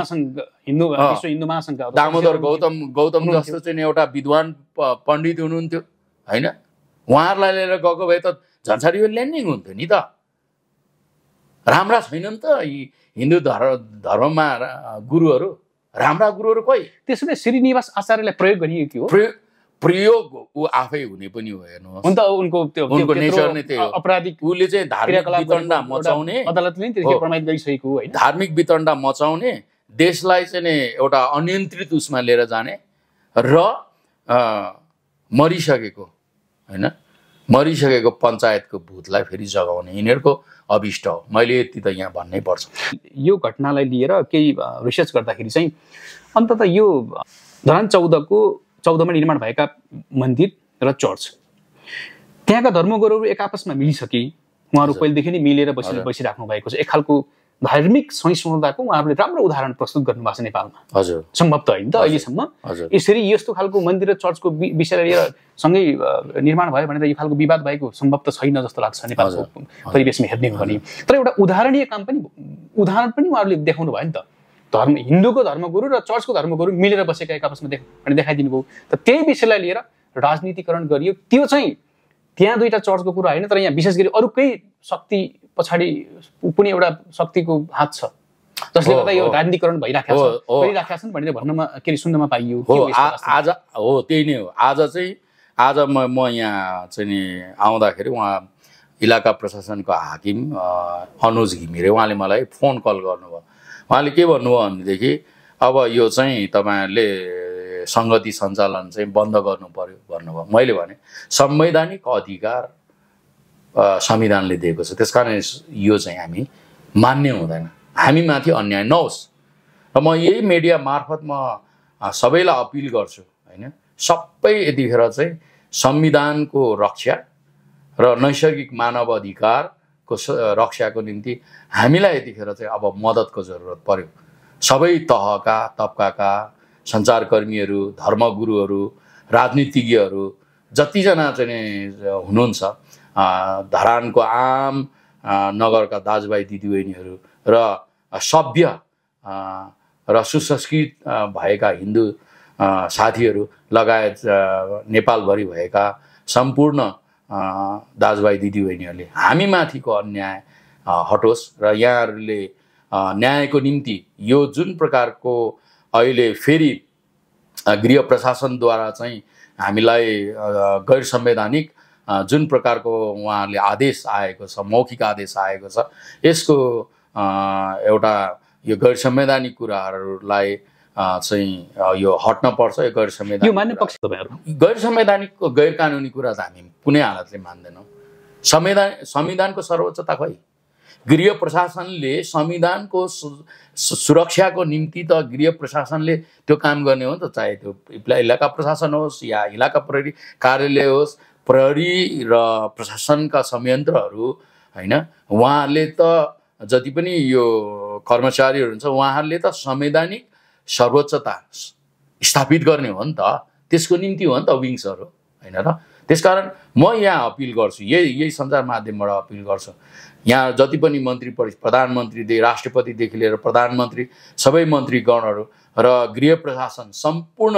गौतम जस्तो चाहिँ एउटा विद्वान पण्डित हुनुहुन्थ्यो होइन? उहाँहरूलाई लिएर गएको भए त झन्सारी यो ल्यान्डिङ हुन्थ्यो नि त। राम्रा छैनन् त यी हिन्दू धर्ममा गुरुहरू, राम्रा गुरुहरू कोही? त्यसैले श्रीनिवास आचार्यलाई प्रयोग गरियो कि हो? प्रयोग ऊ आफै हुने पनि हो, हेर्नुहोस् उनको नेचर नै त्यही हो। अपराधिक उसले चाहिँ धार्मिक वितण्डा मचाउने, अदालतले त्यसले प्रमाणित गरिसकेको हो हैन? धार्मिक वितण्डा मचाउने, देशलाई चाहिँ एउटा अनियन्त्रित उसमा लिएर जाने र मरिसकेको होइन, मरिसकेको पञ्चायतको भूतलाई फेरि जगाउने यिनीहरूको अभिष्ट हो। मैले यति त यहाँ भन्नै पर्छ। यो घटनालाई लिएर केही रिसर्च गर्दाखेरि चाहिँ अन्तत यो धरान 14मा निर्माण भएका मन्दिर र चर्च, त्यहाँका धर्मगुरुहरू एक आपसमा मिलिसके, उहाँहरू पहिलेदेखि नै मिलेर बसिराख्नु भएको छ। एक खालको धार्मिक सहिष्णुताको उहाँहरूले राम्रो उदाहरण प्रस्तुत गर्नुभएको छ नेपालमा। हजुर, सम्भव त होइन त अहिलेसम्म यसरी यस्तो खालको मन्दिर र चर्चको विषयलाई लिएर सँगै निर्माण भयो भनेर यो खालको विवाद भएको सम्भव त छैन जस्तो लाग्छ नेपालको परिवेशमा हेर्ने हो भने। तर एउटा उदाहरण पनि उहाँहरूले देखाउनु भयो नि त। हिन्दूको धर्मगुरु र चर्चको धर्मगुरु मिलेर बसेका एक आपसमा देखाइदिनु भयो। त त्यही विषयलाई लिएर राजनीतिकरण गरियो। त्यो चाहिँ त्यहाँ दुईटा चर्चको कुरा होइन, तर यहाँ विशेष गरी अरू केही शक्ति पछाडि पनि एउटा शक्तिको हात छ जसले गर्दा यो राजनीतिकरण भइराखेका छन् भनेर भन्नमा के अरे सुन्नमा पाइयो। आज हो त्यही नै हो। आज म यहाँ चाहिँ नि आउँदाखेरि उहाँ इलाका प्रशासनको हाकिम अनुज घिमिरे उहाँले मलाई फोन कल गर्नुभयो। उहाँले के भन्नुभयो भनेदेखि अब यो चाहिँ तपाईँहरूले सङ्गति सञ्चालन चाहिँ बन्द गर्नु पर्यो भन्नुभयो। मैले भने संवैधानिक अधिकार संविधानले दिएको छ, त्यसकारण यो चाहिँ हामी मान्ने हुँदैन, हामीमाथि अन्याय नहोस्। र म यही मिडिया मार्फत म सबैलाई अपिल गर्छु होइन, सबै यतिखेर चाहिँ संविधानको रक्षा र नैसर्गिक मानव अधिकारको रक्षाको निम्ति हामीलाई यतिखेर चाहिँ अब मद्दतको जरुरत पर्यो। सबै तहका तबकाका सञ्चारकर्मीहरू, धर्मगुरुहरू, राजनीतिज्ञहरू जतिजना चाहिँ हुनुहुन्छ, धरानको आम नगरका दाजुभाइ दिदीबहिनीहरू र सभ्य र सुसंस्कृत भएका हिन्दू साथीहरू लगायत नेपालभरि भएका सम्पूर्ण दाजुभाइ दिदीबहिनीहरूले हामीमाथिको अन्याय हटोस् र यहाँहरूले न्यायको निम्ति यो जुन प्रकारको अहिले फेरि गृह प्रशासनद्वारा चाहिँ हामीलाई गैर संवैधानिक जुन प्रकारको उहाँहरूले आदेश आएको छ, मौखिक आदेश आएको छ, यसको एउटा यो गैर संवैधानिक कुराहरूलाई चाहिँ यो हट्न पर्छ। यो गैर संवैधानिक गैर कानुनी कुरा त हामी कुनै हालतले मान्दैनौँ। संविधानको सर्वोच्चता खोइ? गृह प्रशासनले संविधानको सुरक्षाको निम्ति त गृह प्रशासनले त्यो काम गर्ने हो नि त, चाहे त्यो इलाका प्रशासन होस् या इलाका प्रहरी कार्यालय होस्, प्रहरी र प्रशासनका संयन्त्रहरू होइन, उहाँहरूले त जति पनि यो कर्मचारीहरू हुन्छ उहाँहरूले त संवैधानिक सर्वोच्चता स्थापित गर्ने हो नि त, त्यसको निम्ति हो नि त विङ्सहरू होइन र। त्यसकारण म यहाँ अपिल गर्छु, यही सञ्चार माध्यमबाट अपिल गर्छु, यहाँ जति पनि मन्त्री प्रधानमन्त्रीदेखि राष्ट्रपतिदेखि लिएर प्रधानमन्त्री सबै मन्त्रीगणहरू र गृह प्रशासन सम्पूर्ण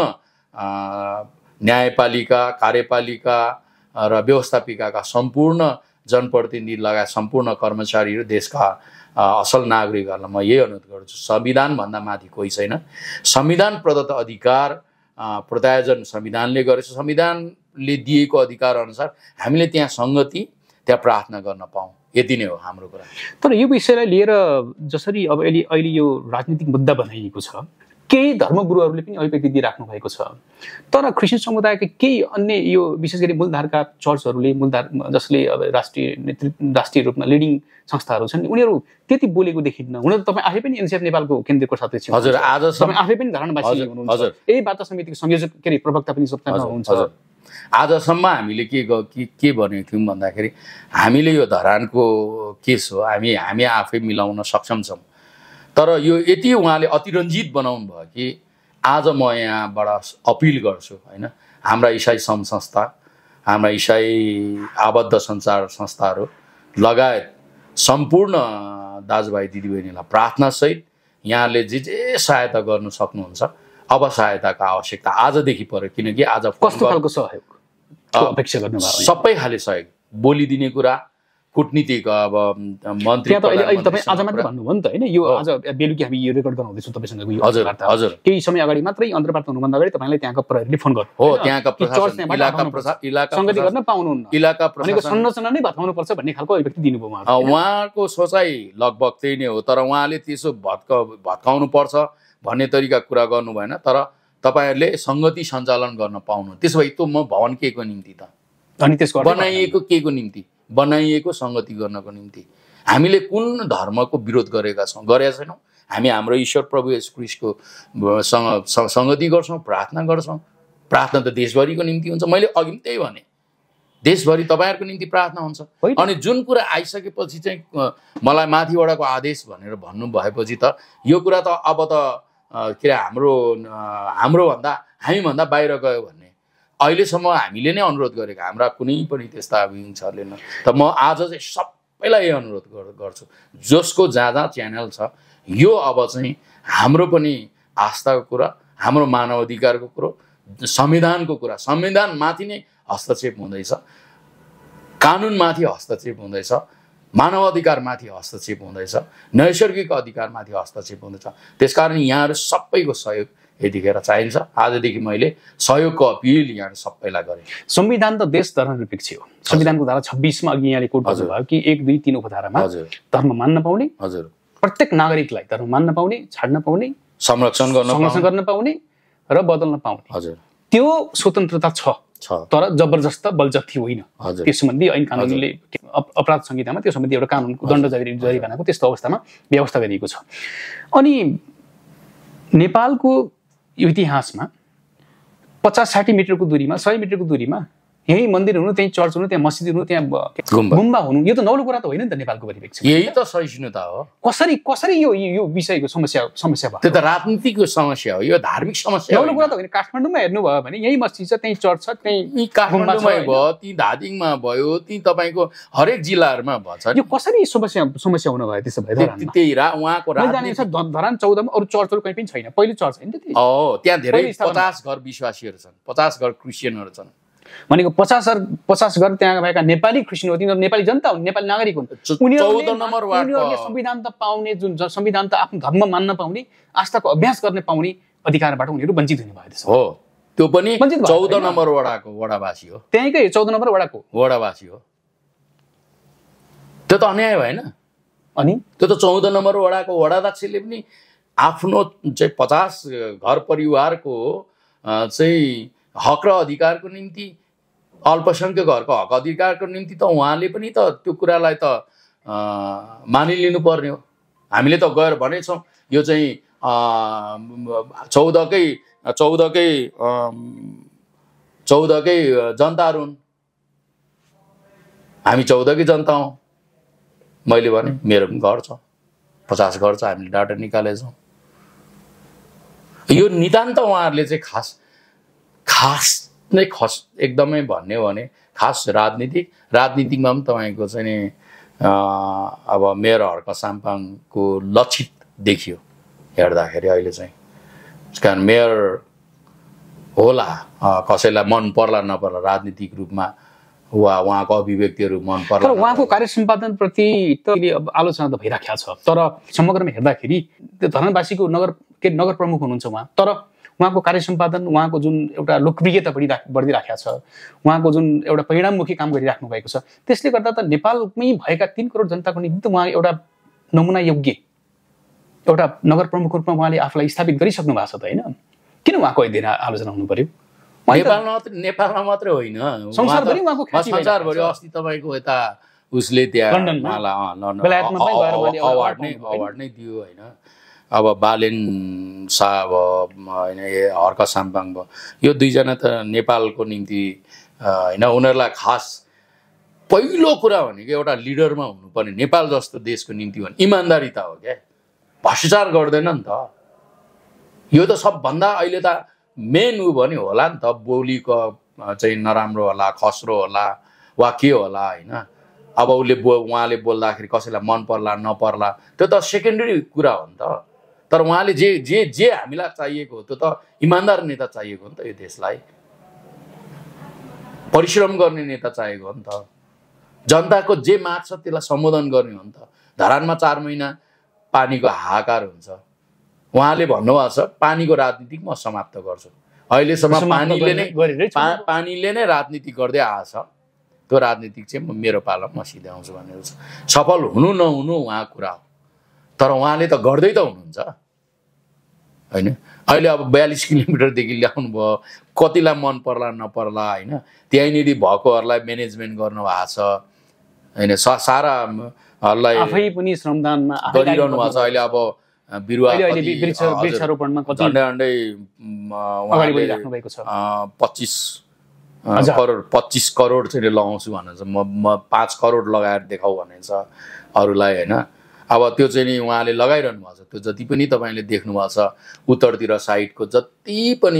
न्यायपालिका, कार्यपालिका र व्यवस्थापिकाका सम्पूर्ण जनप्रतिनिधि लगायत सम्पूर्ण कर्मचारीहरू, देशका असल नागरिकहरूलाई म यही अनुरोध गर्छु, संविधानभन्दा माथि कोही छैन। संविधान प्रदत्त अधिकार प्रत्यायोजन संविधानले गरेछ। संविधानले दिएको अधिकार अनुसार हामीले त्यहाँ सङ्गति, त्यहाँ प्रार्थना गर्न पाऊँ, यति नै हो हाम्रो कुरा। तर यो विषयलाई लिएर जसरी अब अहिले यो राजनीतिक मुद्दा बनाइएको छ, केही धर्मगुरुहरूले पनि अभिव्यक्ति दिइराख्नु भएको छ, तर क्रिस्चियन समुदायका केही अन्य यो विशेष गरी मूलधारका चर्चहरूले, जसले अब राष्ट्रिय रूपमा लिडिङ संस्थाहरू छन्, उनीहरू त्यति बोलेको देखिन्न। हुन त तपाईँ आफै पनि एनसिएफ नेपालको केन्द्रीय सदस्य हजुर, आज तपाईँ आफै पनि धरानवासी हुनुहुन्छ, यही वार्ता समितिको संयोजक के अरे प्रवक्ता पनि हुनुहुन्छ। आजसम्म हामीले के भनेको थियौँ भन्दाखेरि हामीले यो धरानको केस हो, हामी आफै मिलाउन सक्षम छौँ। तर यो यति उहाँले अतिरञ्जित बनाउनु भयो कि आज म यहाँबाट अपिल गर्छु होइन, हाम्रा इसाई सङ्घ संस्था, हाम्रा इसाई आबद्ध सञ्चार संस्थाहरू लगायत सम्पूर्ण दाजुभाइ दिदीबहिनीलाई प्रार्थनासहित यहाँले जे सहायता गर्नु सक्नुहुन्छ, अब सहायताको आवश्यकता आजदेखि पर्यो। किनकि आज कस्तो खालको सहयोग अपेक्षा गर्नुभयो? सबै खाले सहयोग, बोलिदिने कुरा, कूटनीतिक अब मन्त्री अहिले तपाईँ आज मात्रै भन्नुभयो नि त होइन, यो आज बेलुकी हामी यो रेकर्ड गराउँदैछौँ तपाईँसँगको यो वार्ता। हजुर केही समय अगाडि मात्रै अन्तर्वार्ता हुनुभन्दा अगाडि तपाईँलाई त्यहाँको प्रहरीले फोन गर्नु हो, त्यहाँका प्रशासन संगति गर्न पाउनुहुन्न, इलाका प्रशासन संरचना नै भत्काउनु पर्छ भन्ने खालको अभिव्यक्ति दिनुभयो उहाँको सोचाइ लगभग त्यही नै हो। तर उहाँले त्यसो भत्काउनु पर्छ भन्ने तरिका कुरा गर्नु भएन। तर तपाईँहरूले सङ्गति सञ्चालन गर्न पाउनु, त्यसो भए त म भवन के को निम्ति त, अनि त्यसको बनाइएको के को निम्ति, बनाइएको सङ्गति गर्नको निम्ति हामीले कुन धर्मको विरोध गरेका छैनौँ। हामी हाम्रो ईश्वर प्रभु येशू ख्रीष्टको सङ्गति गर्छौँ, प्रार्थना गर्छौँ। प्रार्थना त देशभरिको निम्ति हुन्छ। मैले अघि पनि त्यही भने, देशभरि तपाईँहरूको निम्ति प्रार्थना हुन्छ। अनि जुन कुरा आइसकेपछि चाहिँ मलाई माथिबाटको आदेश भनेर भन्नु भएपछि त यो कुरा त अब त के अरे हामीभन्दा बाहिर गयो भन्ने अहिलेसम्म हामीले नै अनुरोध गरेका हाम्रा कुनै पनि त्यस्ता विङहरूले न। त म आज चाहिँ सबैलाई यही अनुरोध गर्छु, जसको जहाँ च्यानल छ, यो अब चाहिँ हाम्रो पनि आस्थाको कुरा, हाम्रो मानव अधिकारको कुरो, संविधानको कुरा, संविधानमाथि नै हस्तक्षेप हुँदैछ, कानुनमाथि हस्तक्षेप हुँदैछ, मानव अधिकारमाथि हस्तक्षेप हुँदैछ, नैसर्गिक अधिकारमाथि हस्तक्षेप हुँदैछ। त्यसकारण यहाँहरू सबैको सहयोग यतिखेर चाहिन्छ। आजदेखि मैले सहयोगको अपिल यहाँ सबैलाई गरेँ। संविधान त देश धर्मनिरपेक्ष हो। संविधानको धारा 26 मा अघि यहाँले कोट गर्नुभयो कि 1, 2, 3 उपधारामा धर्म मान्न पाउने, प्रत्येक नागरिकलाई धर्म मान्न पाउने, छाड्न पाउने, संरक्षण गर्न पाउने र बदल्न पाउने, त्यो स्वतन्त्रता छ। तर जबरजस्त बलजफ्ती होइन। त्यस सम्बन्धी ऐन कानुनले अपराध संहितामा त्यो सम्बन्धी एउटा कानुनको दण्ड जरिवानाको त्यस्तो अवस्थामा व्यवस्था गरिएको छ। अनि नेपालको इतिहासमा 50-60 मिटरको दूरीमा, 100 मिटरको दूरीमा यही मन्दिर हुनु, त्यही चर्च हुनु, त्यहाँ मस्जिद हुनु, त्यहाँ गुम्बा हुनु, यो त नौलो कुरा त होइन नि त नेपालको परिप्रेक्ष्यमा। यही त सहिष्णुता हो। कसरी यो विषयको समस्या भयो? त्यो त राजनीतिको समस्या हो, यो धार्मिक समस्या हो। नौलो कुरा त होइन। काठमाडौँमा हेर्नुभयो भने यही मस्जिद छ, त्यही चर्च छ, त्यही काठमाडौँमा भयो, ती धादिङमा भयो, ती तपाईँको हरेक जिल्लाहरूमा भन्छ। यो कसरी समस्या हुन भयो? त्यसो भए त्यही उहाँको धरान 14 मा अरू चर्चहरू कहीँ पनि छैन, पहिलो चर्च होइन त। त्यहाँ धेरै 50 घर विश्वासीहरू छन्, 50 घर क्रिस्चियनहरू छन्। भनेको 50 घर त्यहाँ भएका नेपाली क्रिस्चियन हो, तिनीहरू नेपाली जनता हुन्, नेपाली नागरिक हुन्। 14 नम्बर उनीहरूले संविधान त पाउने, जुन संविधान त आफ्नो धर्म मान्न पाउने, आस्थाको अभ्यास गर्ने पाउने अधिकारबाट उनीहरू वञ्चित हुने भयो। हो, त्यो पनि 14 नम्बर वडाको वडावासी हो, त्यहीँकै 14 नम्बर वडाको वडावासी हो। त्यो त अन्याय भएन? अनि त्यो त 14 नम्बर वडाको वडाध्यक्षले पनि आफ्नो चाहिँ 50 घर परिवारको चाहिँ हक र अधिकारको निम्ति, अल्पसङ्ख्यकहरूको हक अधिकारको निम्ति त उहाँले पनि त त्यो कुरालाई त मानिलिनु पर्ने हो। हामीले त गएर भनेछौँ यो चाहिँ 14कै जनताहरू हुन्, हामी 14कै जनता हौँ। मैले भने मेरो पनि घर छ, 50 घर छ, हामीले डाटा निकालेछौँ। यो नितान्त उहाँहरूले चाहिँ खास एकदमै भन्ने हो भने खास राजनीतिकमा पनि तपाईँको चाहिँ नि अब मेयर हर्क साम्पाङको लक्षित देखियो हेर्दाखेरि अहिले चाहिँ। कारण मेयर होला, कसैलाई मन पर्ला नपर्ला राजनीतिक रूपमा वा उहाँको अभिव्यक्तिहरू मन पर्ला, तर उहाँको कार्य सम्पादन प्रति त आलोचना त भइराखेको छ। तर समग्रमा हेर्दाखेरि त्यो धरानवासीको नगर प्रमुख हुनुहुन्छ उहाँ, तर उहाँको कार्य सम्पादन, उहाँको जुन एउटा लोकप्रियता बढिराखेको छ, उहाँको जुन एउटा परिणाममुखी काम गरिराख्नु भएको छ, त्यसले गर्दा त नेपालमै भएका 3 करोड जनताको निम्ति त उहाँ एउटा नमुना योग्य एउटा नगर प्रमुख रूपमा उहाँले आफूलाई स्थापित गरिसक्नु भएको छ त होइन? किन उहाँको यति आलोचना हुनु पर्यो? नेपालमा मात्रै होइन, संसारभरि। अस्ति तपाईँको यता उसले त्यहाँ अवार्ड नै दियो होइन। अब बालेन शाह भयो होइन, हर्क साम्पाङ भयो, यो दुईजना त नेपालको निम्ति होइन उनीहरूलाई खास पहिलो कुरा भनेको एउटा लिडरमा हुनुपर्ने नेपाल जस्तो देशको निम्ति भने इमान्दारिता हो क्या भ्रष्टाचार गर्दैन नि त यो त सबभन्दा अहिले त मेन उ भने होला नि त बोलीको चाहिँ नराम्रो होला खस्रो होला वा के होला होइन अब उहाँले बोल्दाखेरि कसैलाई मन पर्ला नपर्ला त्यो त सेकेन्डरी कुरा हो नि त तर उहाँले जे हामीलाई चाहिएको हो त्यो त इमान्दार नेता चाहिएको हो नि त यो देशलाई परिश्रम गर्ने नेता चाहिएको हो नि त जनताको जे माग छ त्यसलाई सम्बोधन गर्ने हो नि त धरानमा 4 महिना पानीको हाहाकार हुन्छ उहाँले भन्नुभएको छ पानीको राजनीति म समाप्त गर्छु अहिलेसम्म पानीले नै राजनीति गर्दै आएछ त्यो राजनीतिक चाहिँ मेरो पालो म सिध्याउँछु भनेर सफल हुनु नहुनु उहाँ कुरा हो तर उहाँले त गर्दै त हुनुहुन्छ होइन अहिले अब 42 किलोमिटरदेखि ल्याउनु भयो कतिलाई मन पर्ला नपर्ला होइन त्यहीँनिर भएकोहरूलाई म्यानेजमेन्ट गर्नुभएको छ होइन साराहरूलाई आफै पनि श्रमदानमा गरिरहनु भएको छ अहिले अब बिरुवा वृक्षारोपणमा कति झन्डै अगाडि बढिराख्नु भएको छ 25 करोड चाहिँ लगाउँछु भनेर छ म 5 करोड लगाएर देखाउ भनेर छ अरूलाई होइन अब त्यो चाहिँ नि उहाँले लगाइरहनु भएको छ त्यो जति पनि तपाईँले देख्नु भएको छ उत्तरतिर साइडको जति पनि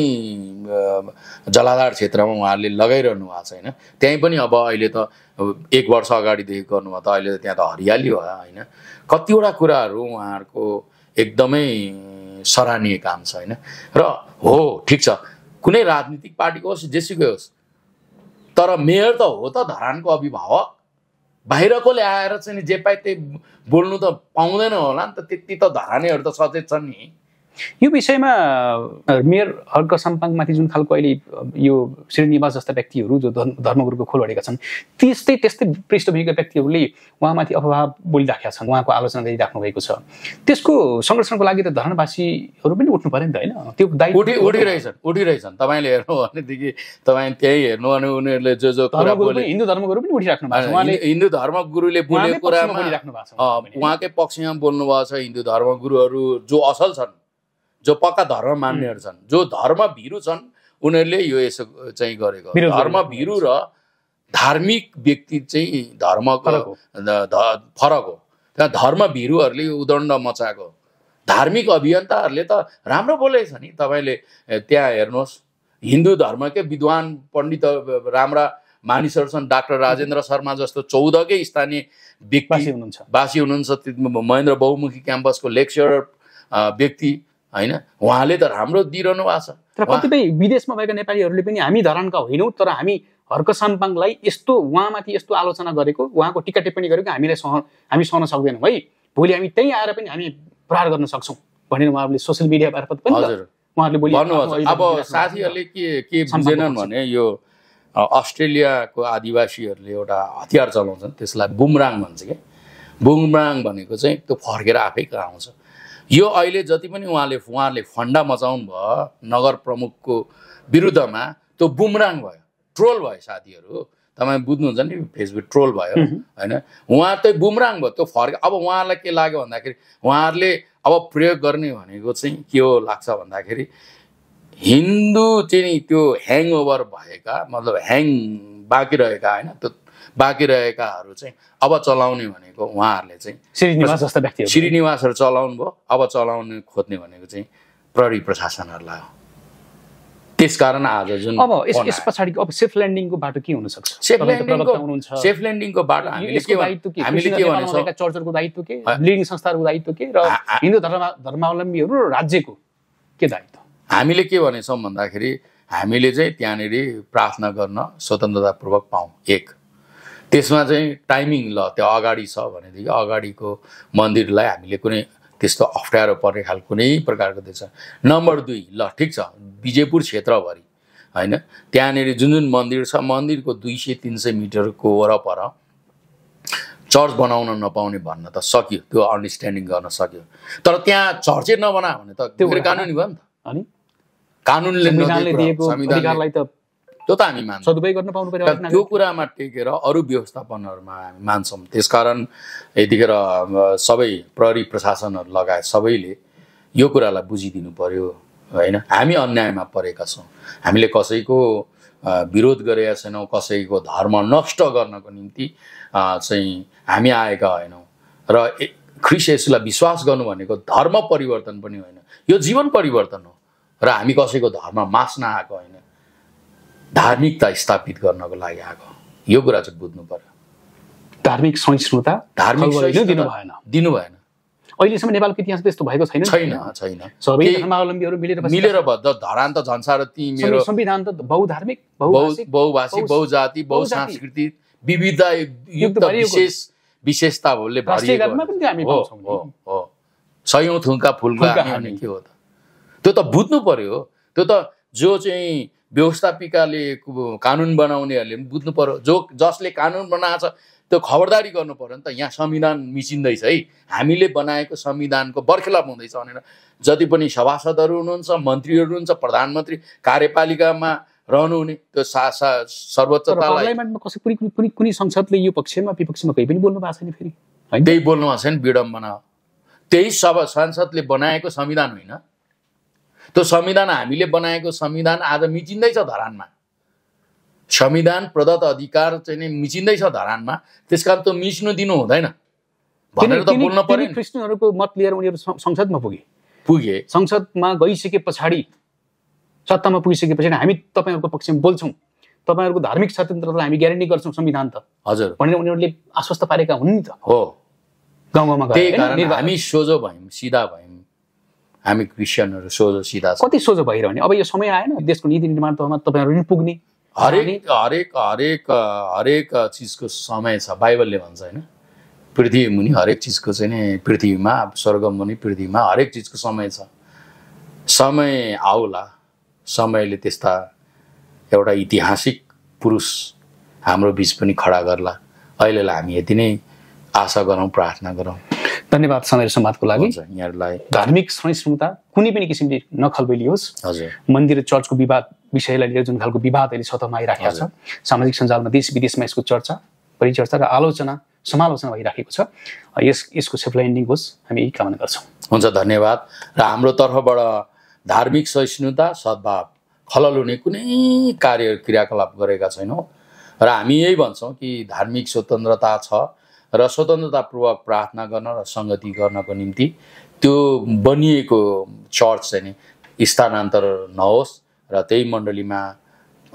जलाधार क्षेत्रमा उहाँले लगाइरहनु भएको छ होइन त्यहीँ पनि अब अहिले त 1 वर्ष अगाडिदेखि गर्नुभयो त अहिले त त्यहाँ त हरियाली भयो होइन कतिवटा कुराहरू उहाँहरूको एकदमै सराहनीय काम छ होइन र हो ठिक छ कुनै राजनीतिक पार्टीको होस् जेसुकै होस् तर मेयर त हो त धरानको अभिभावक बाहिरकोले आएर चाहिँ जे पाए त्यही बोल्नु त पाउँदैन होला नि त त्यति त धरानेहरू त सचेत छन् नि यो विषयमा मेयर हर्क साम्पाङमाथि जुन खालको अहिले यो श्रीनिवास जस्ता व्यक्तिहरू जो धर्मगुरुको खोल अडेका छन् त्यस्तै पृष्ठभूमिका व्यक्तिहरूले उहाँमाथि अफवाह बोलिराखेका छन् उहाँको आलोचना गरिराख्नु भएको छ त्यसको संरक्षणको लागि त धरानवासीहरू पनि उठ्नु पर्यो नि त होइन त्यो दायित्व उठिरहेछन् तपाईँले हेर्नु भनेदेखि तपाईँ त्यही हेर्नु भने उनीहरूले जो हिन्दू धर्मगुरु पनि उठिराख्नु भएको छ उहाँले हिन्दू धर्मगुरुले बोलेको कुरामा उहाँकै पक्षमा बोल्नु भएको छ हिन्दू धर्मगुरुहरू जो असल छन् जो पक्का धर्म मान्नेहरू छन् जो धर्म भीरु छन् उनीहरूले यो यसो चाहिँ गरेको धर्म भीरु र धार्मिक व्यक्ति चाहिँ धर्मको फरक हो त्यहाँ धर्म भीरुहरूले उदण्ड मचाएको धार्मिक अभियन्ताहरूले त राम्रो बोलेछ नि तपाईँले त्यहाँ हेर्नुहोस् हिन्दू धर्मकै विद्वान पण्डित राम्रा मानिसहरू छन् डाक्टर राजेन्द्र शर्मा जस्तो 14 स्थानीय व्यक्ति बासी हुनुहुन्छ महेन्द्र बहुमुखी क्याम्पसको लेक्चरर व्यक्ति होइन उहाँले त राम्रो दिइरहनु भएको छ तर कतिपय विदेशमा भएका नेपालीहरूले पनि हामी धरानका होइनौँ तर हामी हर्क साम्पाङलाई यस्तो उहाँमाथि यस्तो आलोचना गरेको उहाँको टिका टिप्पणी गरेको हामी सहन सक्दैनौँ है भोलि हामी त्यहीँ आएर पनि हामी प्रहार गर्न सक्छौँ भनेर उहाँहरूले सोसियल मिडिया मार्फत पनि उहाँहरूले भन्नुहुन्छ अब साथीहरूले के बुझेनन् भने यो अस्ट्रेलियाको आदिवासीहरूले एउटा हतियार चलाउँछन् त्यसलाई बुमराङ भन्छ क्या बुमराङ भनेको चाहिँ त्यो फर्केर आफै आउँछ यो अहिले जति पनि उहाँले फन्डा मचाउनु भयो नगर प्रमुखको विरुद्धमा त्यो बुमराङ भयो ट्रोल भयो साथीहरू तपाईँ बुझ्नुहुन्छ नि फेसबुक ट्रोल भयो होइन उहाँ चाहिँ बुमराङ भयो त्यो फर्के अब उहाँलाई के लाग्यो भन्दाखेरि उहाँहरूले अब प्रयोग गर्ने भनेको चाहिँ के हो लाग्छ भन्दाखेरि हिन्दू चाहिँ त्यो ह्याङओभर भएका मतलब ह्याङ बाँकी रहेका होइन त्यो बाँकी रहेकाहरू चाहिँ अब चलाउने भनेको उहाँहरूले चाहिँ श्रीनिवासहरू चलाउनु भयो अब चलाउनु खोज्ने भनेको चाहिँ प्रहरी प्रशासनहरूलाई हो त्यसकारण आज जुन अब यस पछाडिको अब सेफ ल्यान्डिङको बाटो के हुन सक्छ सेफ ल्यान्डिङको बाटो हामीले के भन्छौँ चर्चहरूको दायित्व के लिडिङ संस्थाहरूको दायित्व के र हिन्दू धर्मावलम्बीहरू र राज्यको के दायित्व हामीले के भनेछौँ भन्दाखेरि हामीले चाहिँ त्यहाँनिर प्रार्थना गर्न स्वतन्त्रतापूर्वक पाऊँ एक त्यसमा चाहिँ टाइमिङ ल त्यो अगाडि छ भनेदेखि अगाडिको मन्दिरलाई हामीले कुनै त्यस्तो अप्ठ्यारो पर्ने खालको कुनै प्रकारको त्यो छ नम्बर 2 ल ठिक छ विजयपुर क्षेत्रभरि होइन त्यहाँनिर जुन मन्दिर छ मन्दिरको 200-300 मिटरको वरपर चर्च बनाउन नपाउने भन्न त सक्यो त्यो अन्डरस्ट्यान्डिङ गर्न सक्यो तर त्यहाँ चर्चै नबना भने त त्यो कानुनी भयो नि त अनि कानुनले दिएको अधिकारलाई त त्यो त हामी मान्छौँ सदुपयोग गर्न पाउनु पर्यो त्यो कुरामा टेकेर अरू व्यवस्थापनहरूमा हामी मान्छौँ त्यसकारण यतिखेर सबै प्रहरी प्रशासनहरू लगायत सबैले यो कुरालाई बुझिदिनु पर्यो होइन हामी अन्यायमा परेका छौँ हामीले कसैको विरोध गरेका छैनौँ कसैको धर्म नष्ट गर्नको निम्ति चाहिँ हामी आएका होइनौँ र ख्रिस्ट येशूलाई विश्वास गर्नु भनेको धर्म परिवर्तन पनि होइन यो जीवन परिवर्तन हो र हामी कसैको धर्म मास्न आएको होइन धार्मिकता स्थापित गर्नको लागि आएको यो कुरा चाहिँ बुझ्नु पर्यो धार्मिक सहिष्णुता दिनु भएन अहिलेसम्म नेपालको इतिहास त्यस्तो भएको छैन सबै धर्मावलम्बीहरू मिलेर धरान त झन् साह्रो मेरो संविधान त बहुधार्मिक बहुभाषी बहुजाति बहुसांस्कृतिक विविधता युक्त विशेषताहरूले भरिएको हो सयौं थुङ्का फुलका हामी के हो त त्यो त बुझ्नु पर्यो त्यो त जो चाहिँ व्यवस्थापिकाले कानुन बनाउनेहरूले पनि बुझ्नु पर्यो जसले कानुन बनाएको छ त्यो खबरदारी गर्नु पर्यो नि त यहाँ संविधान मिचिँदैछ है हामीले बनाएको संविधानको बर्खेलाप हुँदैछ भनेर जति पनि सभासदहरू हुनुहुन्छ मन्त्रीहरू हुनुहुन्छ प्रधानमन्त्री कार्यपालिकामा रहनुहुने त्यो सर्वोच्चतालाई कुनै संसदले यो पक्षमा विपक्षमा कही पनि बोल्नु भएको छैन फेरि त्यही बोल्नु भएको छैन विडम्बना त्यही संसदले बनाएको संविधान होइन त्यो संविधान हामीले बनाएको संविधान आज मिचिँदैछ धरानमा संविधान प्रदत्त अधिकार चाहिँ नै मिचिँदैछ धरानमा त्यसकारण त मिच्नु दिनु हुँदैन भनेर त बोल्न पर्यो क्रिस्चियनहरूको मत लिएर उनीहरू संसदमा पुगे संसदमा गइसके पछाडि सत्तामा पुगिसकेपछि हामी तपाईहरुको पक्षमा बोल्छौं तपाईहरुको धार्मिक स्वतन्त्रतालाई हामी ग्यारेन्टी गर्छौं संविधान त हजुर भनेर उनीहरूले आश्वस्त पारेका हुन् नि त हो गाउँमा गएर हामी सोझो भयौं सिधा भयौं हामी क्रिस्चियनहरु सोझो सिधा कति सोझो भइरहने अब यो समय आएन देशको नीति निर्माण तहमा तपाईहरु नि पुग्ने हरेक चीजको समय छ बाइबलले भन्छ हैन पृथ्वी मुनि हरेक चीजको चाहिँ नि पृथ्वीमा स्वर्ग मुनि पृथ्वीमा हरेक चीजको समय छ समय आउला समयले त्यस्ता एउटा ऐतिहासिक पुरुष हाम्रो बीच पनि खडा गर्ला अहिलेलाई हामी यति नै आशा गरौँ प्रार्थना गरौँ धन्यवाद समय संवादको लागि यहाँहरुलाई धार्मिक सहिष्णुता कुनै पनि किसिमले नखलबलियोस् हजुर मन्दिर र चर्चको विवाद विषयलाई लिएर जुन खालको विवाद अहिले सतहमा आइराखेको छ सामाजिक सञ्जालमा देश विदेशमा यसको चर्चा परिचर्चा र आलोचना समालोचना भइराखेको छ यसको सेफल एन्डिङ होस् हामी यही कामना गर्छौं हुन्छ धन्यवाद र हाम्रो तर्फबाट धार्मिक सहिष्णुता सद्भाव खलल हुने कुनै कार्य क्रियाकलाप गरेका छैनौं र हामी यही भन्छौं कि धार्मिक स्वतन्त्रता छ र स्वतन्त्रतापूर्वक प्रार्थना गर्न र संगति गर्नको निम्ति त्यो बनिएको चर्च चाहिँ नि स्थानान्तर नहोस् र त्यही मण्डलीमा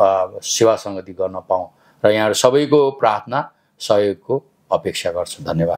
सेवा संगति गर्न पाऊँ र यहाँ सबैको प्रार्थना सहयोगको अपेक्षा गर्छु धन्यवाद